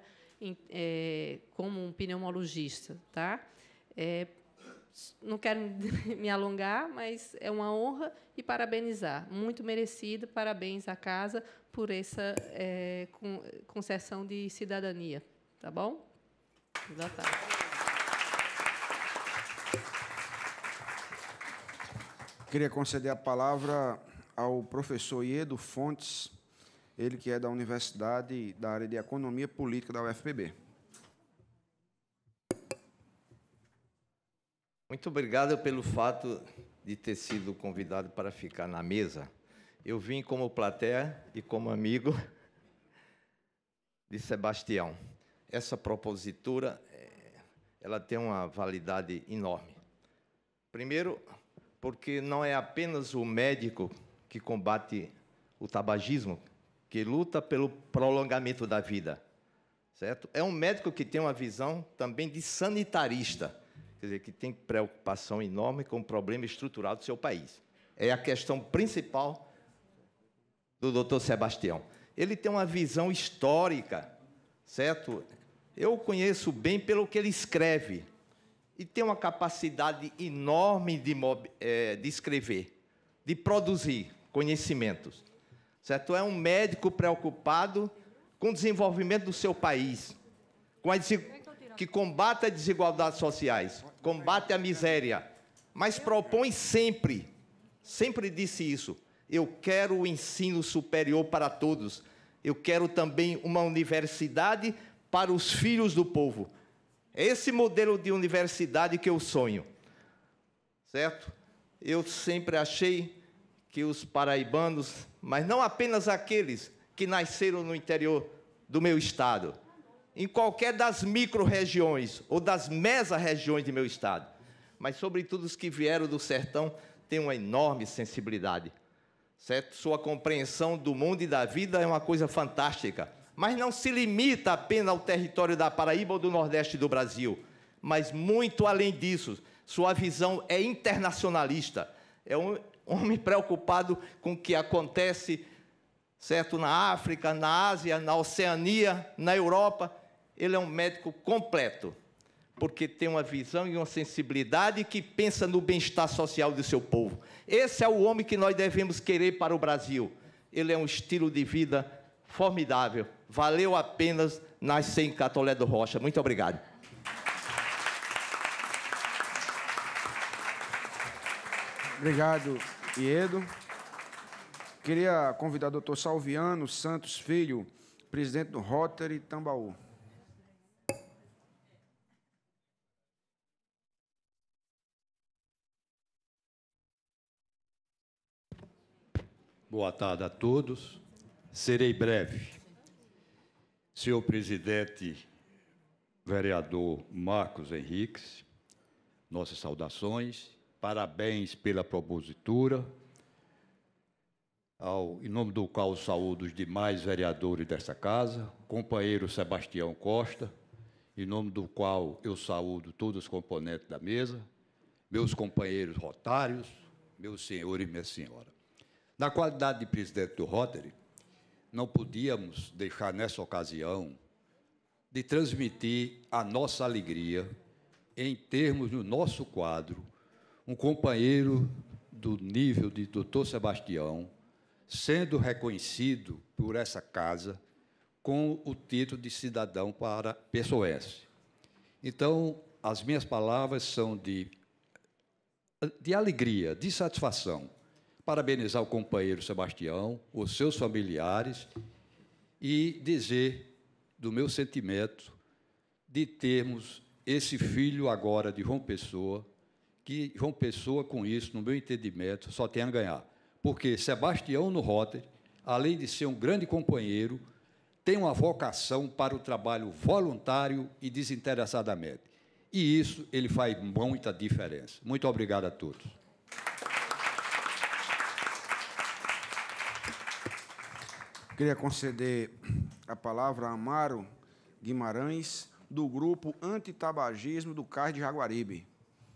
como um pneumologista, tá? Não quero me alongar, mas é uma honra e parabenizar. Muito merecido, parabéns à casa por essa concessão de cidadania. Tá bom? Boa tarde. Queria conceder a palavra ao professor Iedo Fontes, ele que é da Universidade da área de Economia Política da UFPB. Muito obrigado pelo fato de ter sido convidado para ficar na mesa. Eu vim como plateia e como amigo de Sebastião. Essa propositura, ela tem uma validade enorme. Primeiro, porque não é apenas o médico que combate o tabagismo, que luta pelo prolongamento da vida, certo? É um médico que tem uma visão também de sanitarista, quer dizer, que tem preocupação enorme com o problema estrutural do seu país. É a questão principal do doutor Sebastião. Ele tem uma visão histórica, certo? Eu o conheço bem pelo que ele escreve, e tem uma capacidade enorme de escrever, de produzir conhecimentos. Certo? É um médico preocupado com o desenvolvimento do seu país, que combate as desigualdades sociais, combate a miséria, mas propõe sempre disse isso, eu quero o ensino superior para todos, eu quero também uma universidade para os filhos do povo. É esse modelo de universidade que eu sonho, certo? eu sempre achei que os paraibanos, mas não apenas aqueles que nasceram no interior do meu estado, em qualquer das micro-regiões ou das mesa-regiões de meu estado, mas, sobretudo, os que vieram do sertão, têm uma enorme sensibilidade, certo? Sua compreensão do mundo e da vida é uma coisa fantástica, mas não se limita apenas ao território da Paraíba ou do Nordeste do Brasil, mas, muito além disso, sua visão é internacionalista, é um homem preocupado com o que acontece, certo, na África, na Ásia, na Oceania, na Europa. Ele é um médico completo, porque tem uma visão e uma sensibilidade que pensa no bem-estar social do seu povo. Esse é o homem que nós devemos querer para o Brasil. Ele é um estilo de vida formidável. Valeu a pena nascer em Catolé do Rocha. Muito obrigado. Obrigado, Iedo. Queria convidar o doutor Salviano Santos Filho, presidente do Rotary Tambaú. Boa tarde a todos. Serei breve. Senhor presidente, vereador Marcos Henriques, nossas saudações, parabéns pela propositura, em nome do qual saúdo os demais vereadores desta casa, companheiro Sebastião Costa, em nome do qual eu saúdo todos os componentes da mesa, meus companheiros rotários, meus senhores e minha senhora. Na qualidade de presidente do Rotary, não podíamos deixar, nessa ocasião, de transmitir a nossa alegria em termos, no nosso quadro, um companheiro do nível de Dr. Sebastião, sendo reconhecido por essa casa com o título de cidadão para pessoense. Então, as minhas palavras são de alegria, de satisfação, parabenizar o companheiro Sebastião, os seus familiares, e dizer do meu sentimento de termos esse filho agora de João Pessoa, que João Pessoa, com isso, no meu entendimento, só tem a ganhar. Porque Sebastião no Rotary, além de ser um grande companheiro, tem uma vocação para o trabalho voluntário e desinteressadamente. E isso ele faz muita diferença. Muito obrigado a todos. Queria conceder a palavra a Amaro Guimarães, do Grupo Antitabagismo do Cais de Jaguaribe.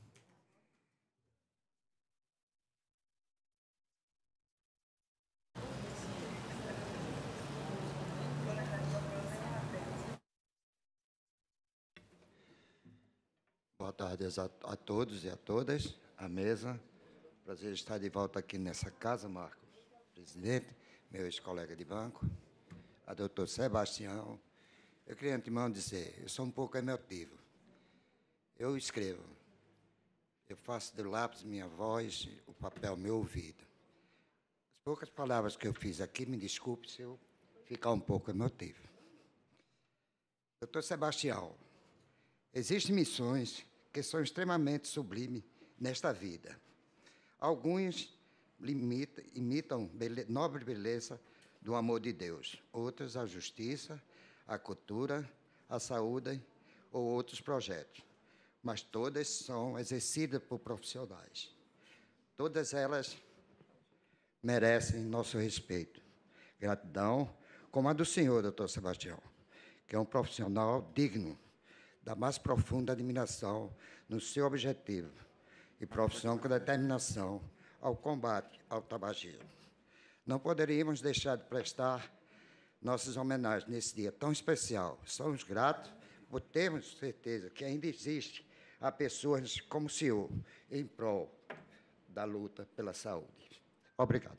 Boa tarde a todos e a todas, à mesa. Prazer estar de volta aqui nessa casa, Marcos, presidente, meu ex-colega de banco, a doutor Sebastião. Eu queria, antemão, dizer, eu sou um pouco emotivo. Eu escrevo, eu faço do lápis minha voz, o papel meu ouvido. As poucas palavras que eu fiz aqui, me desculpe se eu ficar um pouco emotivo. Doutor Sebastião, existem missões que são extremamente sublimes nesta vida. Alguns imitam nobre beleza do amor de Deus, outros a justiça, a cultura, a saúde ou outros projetos. Mas todas são exercidas por profissionais. Todas elas merecem nosso respeito. Gratidão, como a do senhor, doutor Sebastião, que é um profissional digno da mais profunda admiração no seu objetivo e profissão com determinação ao combate ao tabagismo. Não poderíamos deixar de prestar nossas homenagens nesse dia tão especial. Somos gratos por termos certeza que ainda existe a pessoas como o senhor em prol da luta pela saúde. Obrigado.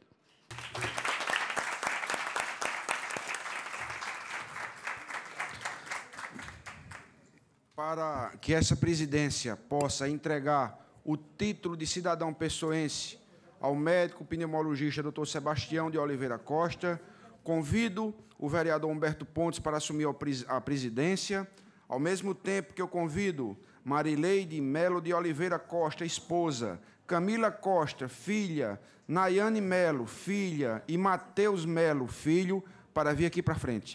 Para que essa presidência possa entregar o título de cidadão pessoense ao médico pneumologista Dr. Sebastião de Oliveira Costa, convido o vereador Humberto Pontes para assumir a presidência, ao mesmo tempo que eu convido Marileide Melo de Oliveira Costa, esposa, Camila Costa, filha, Nayane Melo, filha, e Mateus Melo, filho, para vir aqui para frente.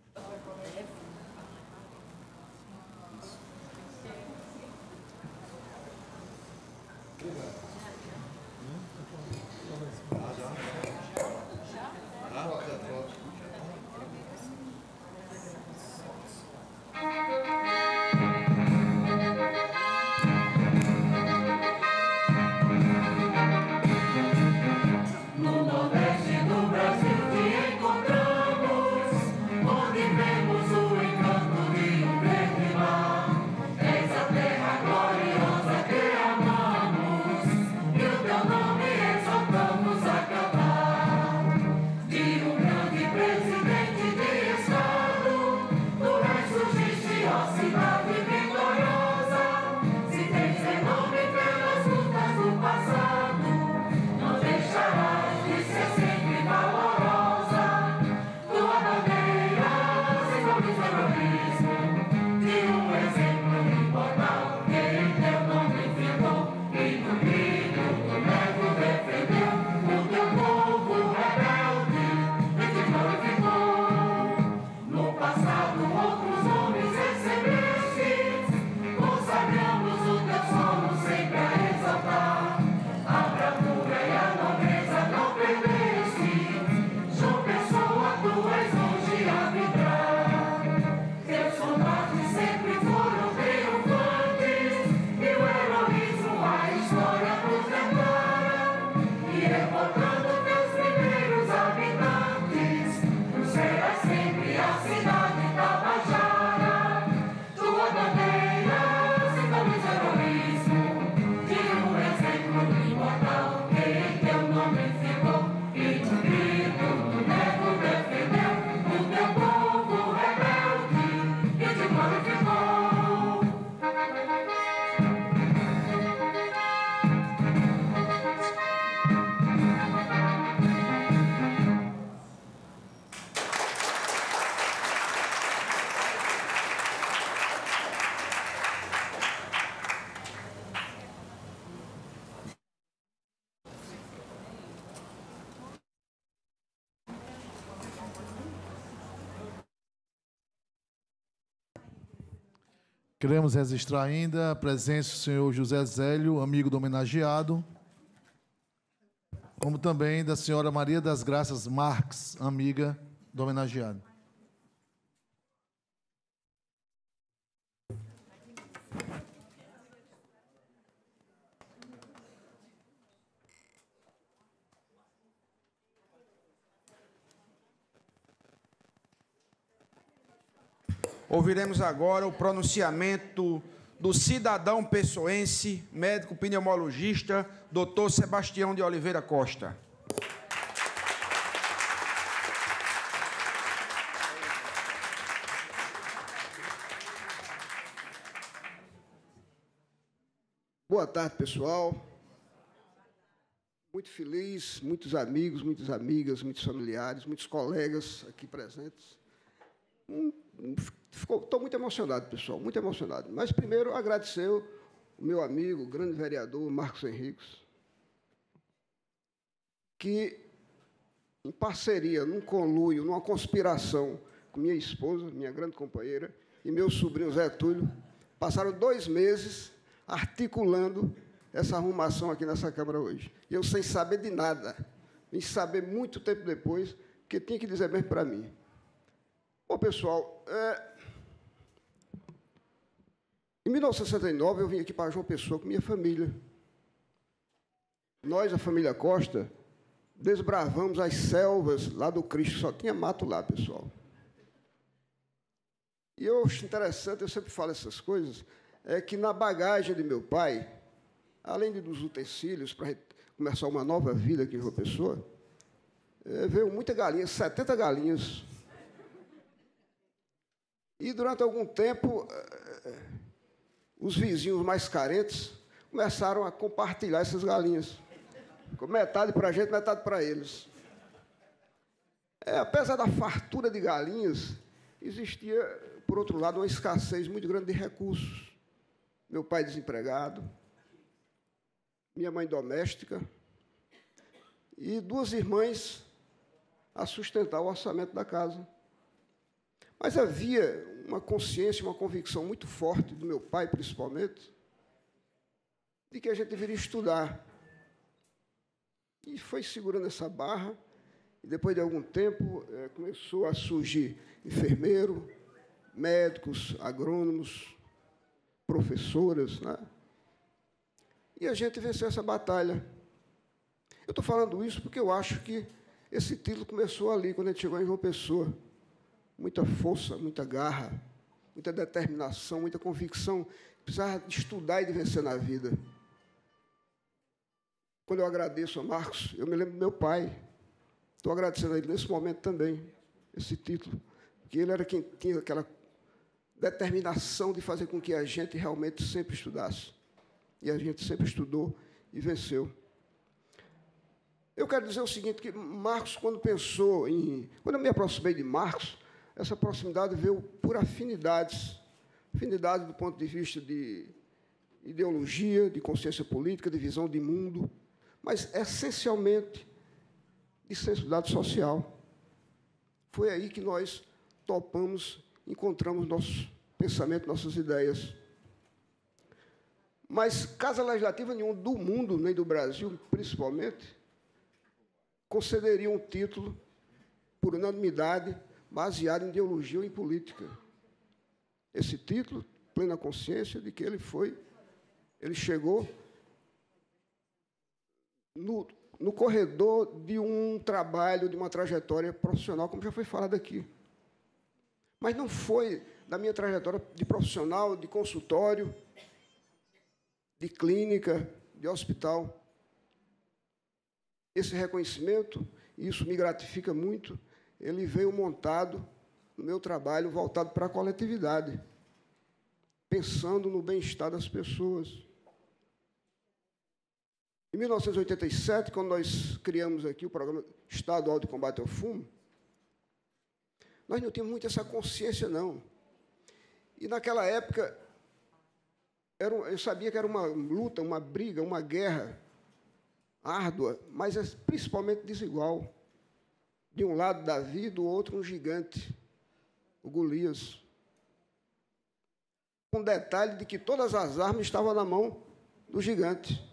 Queremos registrar ainda a presença do senhor José Zélio, amigo do homenageado, como também da senhora Maria das Graças Marques, amiga do homenageado. Ouviremos agora o pronunciamento do cidadão pessoense, médico pneumologista, Dr. Sebastião de Oliveira Costa. Boa tarde, pessoal. Muito feliz, muitos amigos, muitas amigas, muitos familiares, muitos colegas aqui presentes. Estou muito emocionado, pessoal, muito emocionado. Mas, primeiro, agradecer o meu amigo, o grande vereador Marcos Henriques, que, em parceria, num conluio, numa conspiração com minha esposa, minha grande companheira, e meu sobrinho Zé Túlio, passaram 2 meses articulando essa arrumação aqui nessa Câmara hoje. E eu sem saber de nada, vim saber muito tempo depois, que tinha que dizer mesmo para mim. Bom, pessoal, em 1969, eu vim aqui para João Pessoa com minha família. Nós, a família Costa, desbravamos as selvas lá do Cristo, só tinha mato lá, pessoal. E eu acho interessante, eu sempre falo essas coisas, é que na bagagem de meu pai, além dos utensílios para começar uma nova vida aqui em João Pessoa, veio muita galinha, 70 galinhas. E, durante algum tempo, os vizinhos mais carentes começaram a compartilhar essas galinhas. Ficou metade para a gente, metade para eles. Apesar da fartura de galinhas, existia, por outro lado, uma escassez muito grande de recursos. Meu pai desempregado, minha mãe doméstica e 2 irmãs a sustentar o orçamento da casa. Mas havia uma consciência, uma convicção muito forte, do meu pai principalmente, de que a gente deveria estudar. E foi segurando essa barra, e depois de algum tempo começou a surgir enfermeiro, médicos, agrônomos, professoras, né? E a gente venceu essa batalha. Eu estou falando isso porque eu acho que esse título começou ali, quando a gente chegou em João Pessoa. Muita força, muita garra, muita determinação, muita convicção. Precisava de estudar e de vencer na vida. Quando eu agradeço a Marcos, eu me lembro do meu pai. Estou agradecendo a ele nesse momento também, esse título. Porque ele era quem tinha aquela determinação de fazer com que a gente realmente sempre estudasse. E a gente sempre estudou e venceu. Eu quero dizer o seguinte, que Marcos, quando eu me aproximei de Marcos, essa proximidade veio por afinidades. Afinidade do ponto de vista de ideologia, de consciência política, de visão de mundo, mas, essencialmente, de sensibilidade social. Foi aí que nós topamos, encontramos nosso pensamento, nossas ideias. Mas Casa Legislativa nenhum do mundo, nem do Brasil, principalmente, concederia um título, por unanimidade, baseado em ideologia ou em política. Esse título, plena consciência de que ele chegou no corredor de um trabalho, de uma trajetória profissional, como já foi falado aqui. Mas não foi da minha trajetória de profissional, de consultório, de clínica, de hospital. Esse reconhecimento, e isso me gratifica muito, ele veio montado no meu trabalho, voltado para a coletividade, pensando no bem-estar das pessoas. Em 1987, quando nós criamos aqui o Programa Estadual de Combate ao Fumo, nós não tínhamos muito essa consciência, não. E, naquela época, eu sabia que era uma luta, uma briga, uma guerra árdua, mas principalmente desigual. De um lado, Davi, do outro, um gigante, o Golias. Com detalhe de que todas as armas estavam na mão do gigante.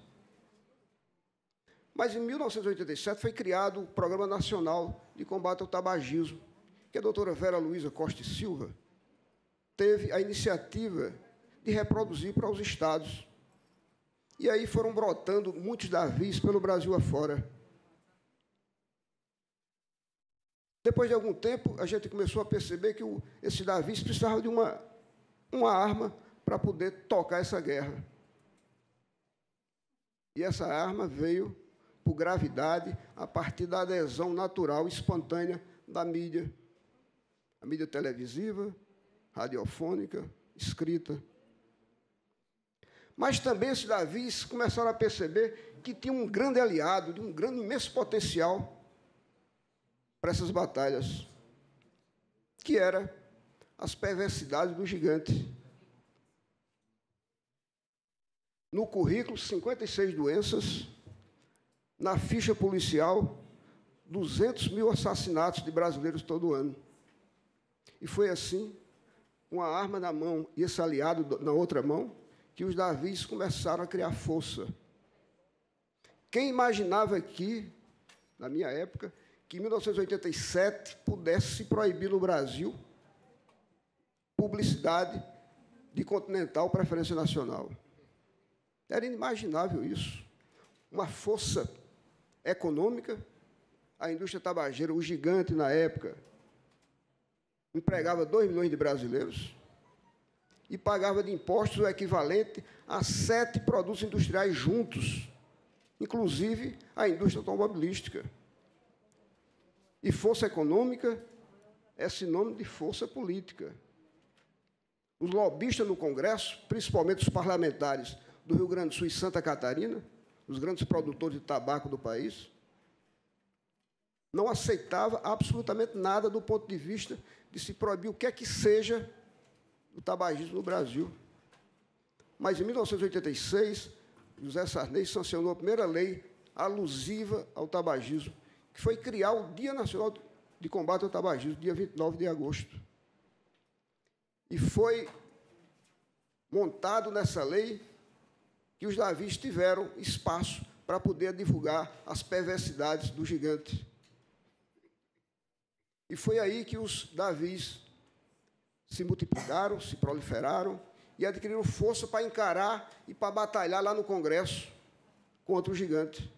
Mas, em 1987, foi criado o Programa Nacional de Combate ao Tabagismo, que a doutora Vera Luísa Costa e Silva teve a iniciativa de reproduzir para os estados. E aí foram brotando muitos Davis pelo Brasil afora. Depois de algum tempo, a gente começou a perceber que esses Davis precisavam de uma arma para poder tocar essa guerra. E essa arma veio por gravidade a partir da adesão natural, espontânea da mídia. A mídia televisiva, radiofônica, escrita. Mas também esses Davis começaram a perceber que tinha um grande aliado, de um grande, imenso potencial para essas batalhas, que era as perversidades do gigante. No currículo, 56 doenças, na ficha policial, 200 mil assassinatos de brasileiros todo ano. E foi assim, com a arma na mão e esse aliado na outra mão, que os Davis começaram a criar força. Quem imaginava aqui, na minha época, que em 1987 pudesse se proibir no Brasil publicidade de Continental Preferência Nacional? Era inimaginável isso. Uma força econômica, a indústria tabageira, o gigante na época, empregava 2 milhões de brasileiros e pagava de impostos o equivalente a 7 produtos industriais juntos, inclusive a indústria automobilística. E força econômica é sinônimo de força política. Os lobistas no Congresso, principalmente os parlamentares do Rio Grande do Sul e Santa Catarina, os grandes produtores de tabaco do país, não aceitavam absolutamente nada do ponto de vista de se proibir o que é que seja o tabagismo no Brasil. Mas, em 1986, José Sarney sancionou a primeira lei alusiva ao tabagismo, que foi criar o Dia Nacional de Combate ao Tabagismo, dia 29 de agosto. E foi montado nessa lei que os Davis tiveram espaço para poder divulgar as perversidades do gigante. E foi aí que os Davis se multiplicaram, se proliferaram e adquiriram força para encarar e para batalhar lá no Congresso contra o gigante.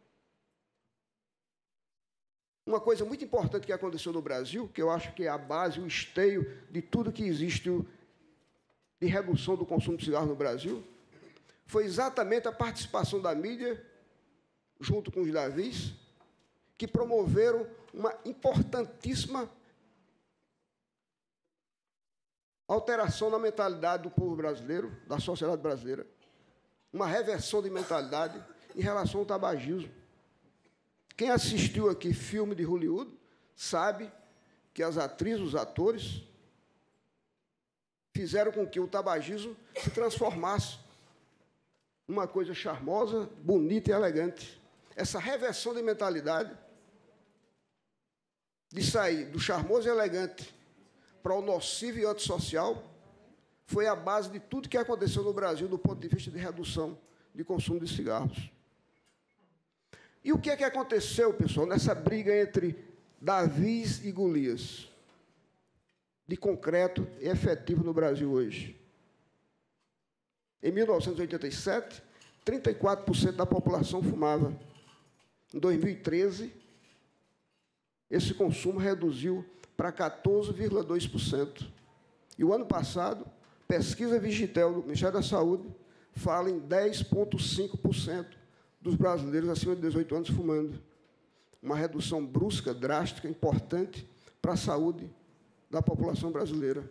Uma coisa muito importante que aconteceu no Brasil, que eu acho que é a base, o esteio de tudo que existe de redução do consumo de cigarro no Brasil, foi exatamente a participação da mídia, junto com os Davis, que promoveram uma importantíssima alteração na mentalidade do povo brasileiro, da sociedade brasileira, uma reversão de mentalidade em relação ao tabagismo. Quem assistiu aqui filme de Hollywood sabe que as atrizes, os atores, fizeram com que o tabagismo se transformasse numa coisa charmosa, bonita e elegante. Essa reversão de mentalidade, de sair do charmoso e elegante para o nocivo e antissocial, foi a base de tudo que aconteceu no Brasil do ponto de vista de redução de consumo de cigarros. E o que é que aconteceu, pessoal, nessa briga entre Davis e Golias, de concreto e efetivo no Brasil hoje? Em 1987, 34% da população fumava. Em 2013, esse consumo reduziu para 14,2%. E o ano passado, pesquisa Vigitel do Ministério da Saúde fala em 10,5% dos brasileiros acima de 18 anos fumando. Uma redução brusca, drástica, importante para a saúde da população brasileira.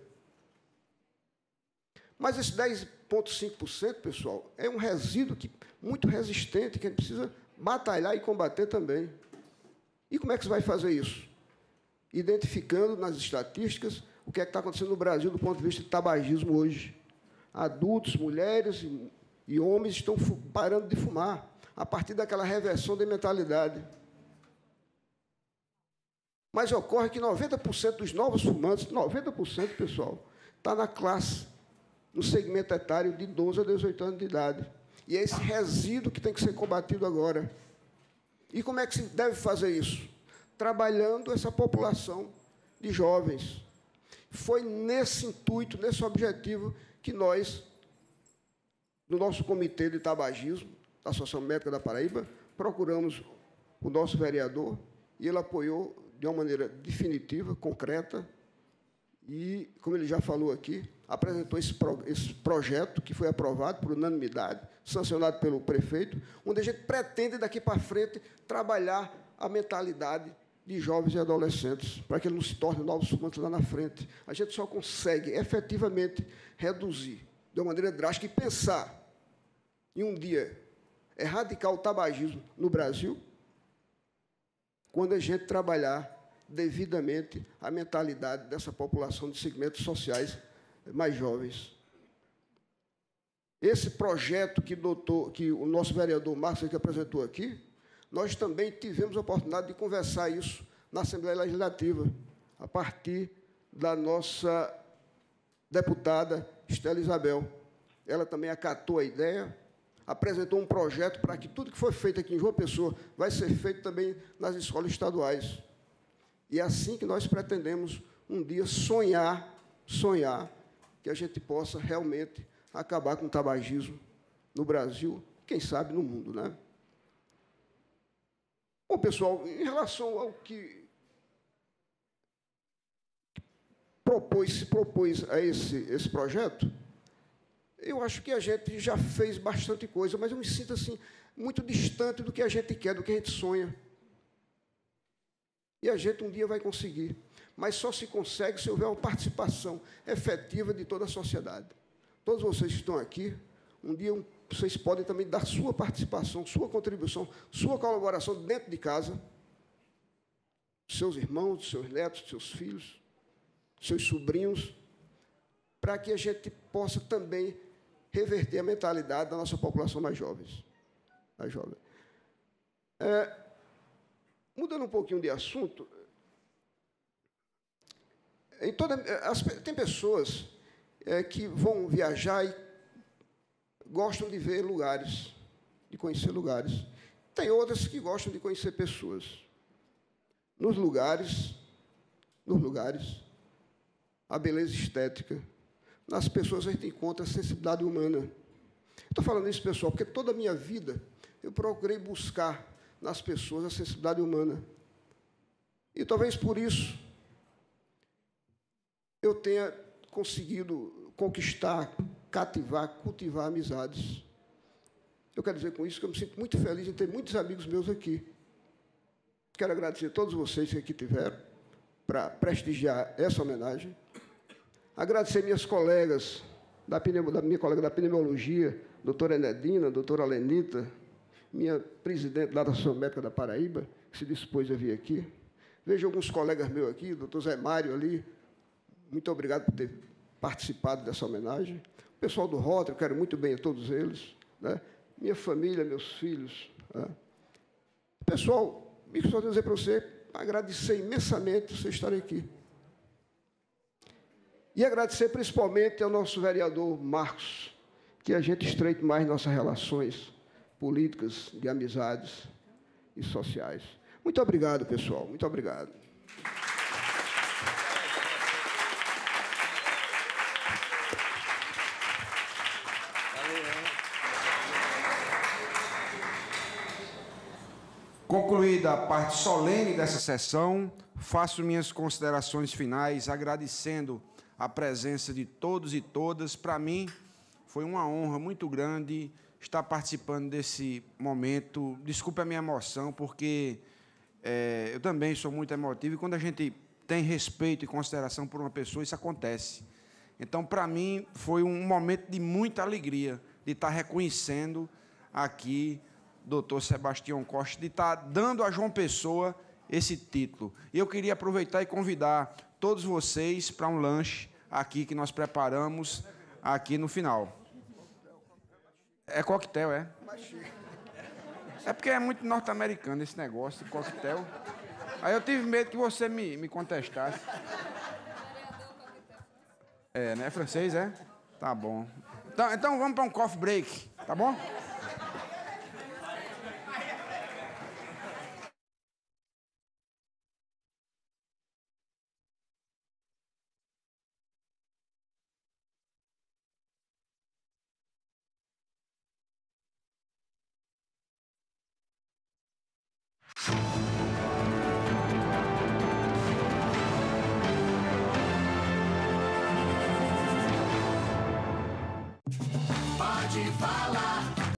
Mas esse 10,5%, pessoal, é um resíduo muito resistente, que a gente precisa batalhar e combater também. E como é que você vai fazer isso? Identificando nas estatísticas o que é que está acontecendo no Brasil do ponto de vista de tabagismo hoje. Adultos, mulheres e homens estão parando de fumar a partir daquela reversão de mentalidade. Mas ocorre que 90% dos novos fumantes, 90%, pessoal, está na classe, no segmento etário de 12 a 18 anos de idade. E é esse resíduo que tem que ser combatido agora. E como é que se deve fazer isso? Trabalhando essa população de jovens. Foi nesse intuito, nesse objetivo, que nós, no nosso comitê de tabagismo, da Associação Médica da Paraíba, procuramos o nosso vereador e ele apoiou de uma maneira definitiva, concreta, e, como ele já falou aqui, apresentou esse projeto que foi aprovado por unanimidade, sancionado pelo prefeito, onde a gente pretende, daqui para frente, trabalhar a mentalidade de jovens e adolescentes, para que eles não se tornem novos fumantes lá na frente. A gente só consegue, efetivamente, reduzir de uma maneira drástica e pensar em um dia erradicar o tabagismo no Brasil, quando a gente trabalhar devidamente a mentalidade dessa população de segmentos sociais mais jovens. Esse projeto que o nosso vereador Márcio que apresentou aqui, nós também tivemos a oportunidade de conversar isso na Assembleia Legislativa, a partir da nossa deputada Estela Isabel. Ela também acatou a ideia, apresentou um projeto para que tudo que foi feito aqui em João Pessoa vai ser feito também nas escolas estaduais. E é assim que nós pretendemos um dia sonhar que a gente possa realmente acabar com o tabagismo no Brasil, quem sabe no mundo, né? Bom, pessoal, em relação ao que se propôs a esse projeto, eu acho que a gente já fez bastante coisa, mas eu me sinto assim, muito distante do que a gente quer, do que a gente sonha. E a gente um dia vai conseguir. Mas só se consegue se houver uma participação efetiva de toda a sociedade. Todos vocês que estão aqui, um dia vocês podem também dar sua participação, sua contribuição, sua colaboração dentro de casa, seus irmãos, seus netos, seus filhos, seus sobrinhos, para que a gente possa também reverter a mentalidade da nossa população mais jovens. a jovem. Mudando um pouquinho de assunto, tem pessoas que vão viajar e gostam de ver lugares, de conhecer lugares. Tem outras que gostam de conhecer pessoas. Nos lugares, a beleza estética. Nas pessoas a gente encontra a sensibilidade humana. Estou falando isso, pessoal, porque toda a minha vida eu procurei buscar nas pessoas a sensibilidade humana. E talvez por isso eu tenha conseguido conquistar, cativar, cultivar amizades. Eu quero dizer com isso que eu me sinto muito feliz em ter muitos amigos meus aqui. Quero agradecer a todos vocês que aqui tiveram para prestigiar essa homenagem. Agradecer minhas colegas, minha colega da pneumologia, doutora Enedina, doutora Lenita, minha presidente lá da Associação Médica da Paraíba, que se dispôs a vir aqui. Vejo alguns colegas meus aqui, doutor Zé Mário ali, muito obrigado por ter participado dessa homenagem. O pessoal do Rotary, eu quero muito bem a todos eles, né? Minha família, meus filhos. Né? Pessoal, me só dizer para você, agradecer imensamente você estar aqui. E agradecer principalmente ao nosso vereador Marcos, que a gente estreite mais nossas relações políticas, de amizades e sociais. Muito obrigado, pessoal. Muito obrigado. Concluída a parte solene dessa sessão, faço minhas considerações finais, agradecendo a presença de todos e todas. Para mim, foi uma honra muito grande estar participando desse momento. Desculpe a minha emoção, porque eu também sou muito emotivo, e quando a gente tem respeito e consideração por uma pessoa, isso acontece. Então, para mim, foi um momento de muita alegria, de estar reconhecendo aqui Dr. Sebastião Costa, de estar dando a João Pessoa esse título. E eu queria aproveitar e convidar todos vocês para um lanche aqui que nós preparamos aqui no final. É coquetel, é? É porque é muito norte-americano esse negócio de coquetel. Aí eu tive medo que você me contestasse. É, né? É francês, é? Tá bom. Então vamos para um coffee break, tá bom? Pode falar.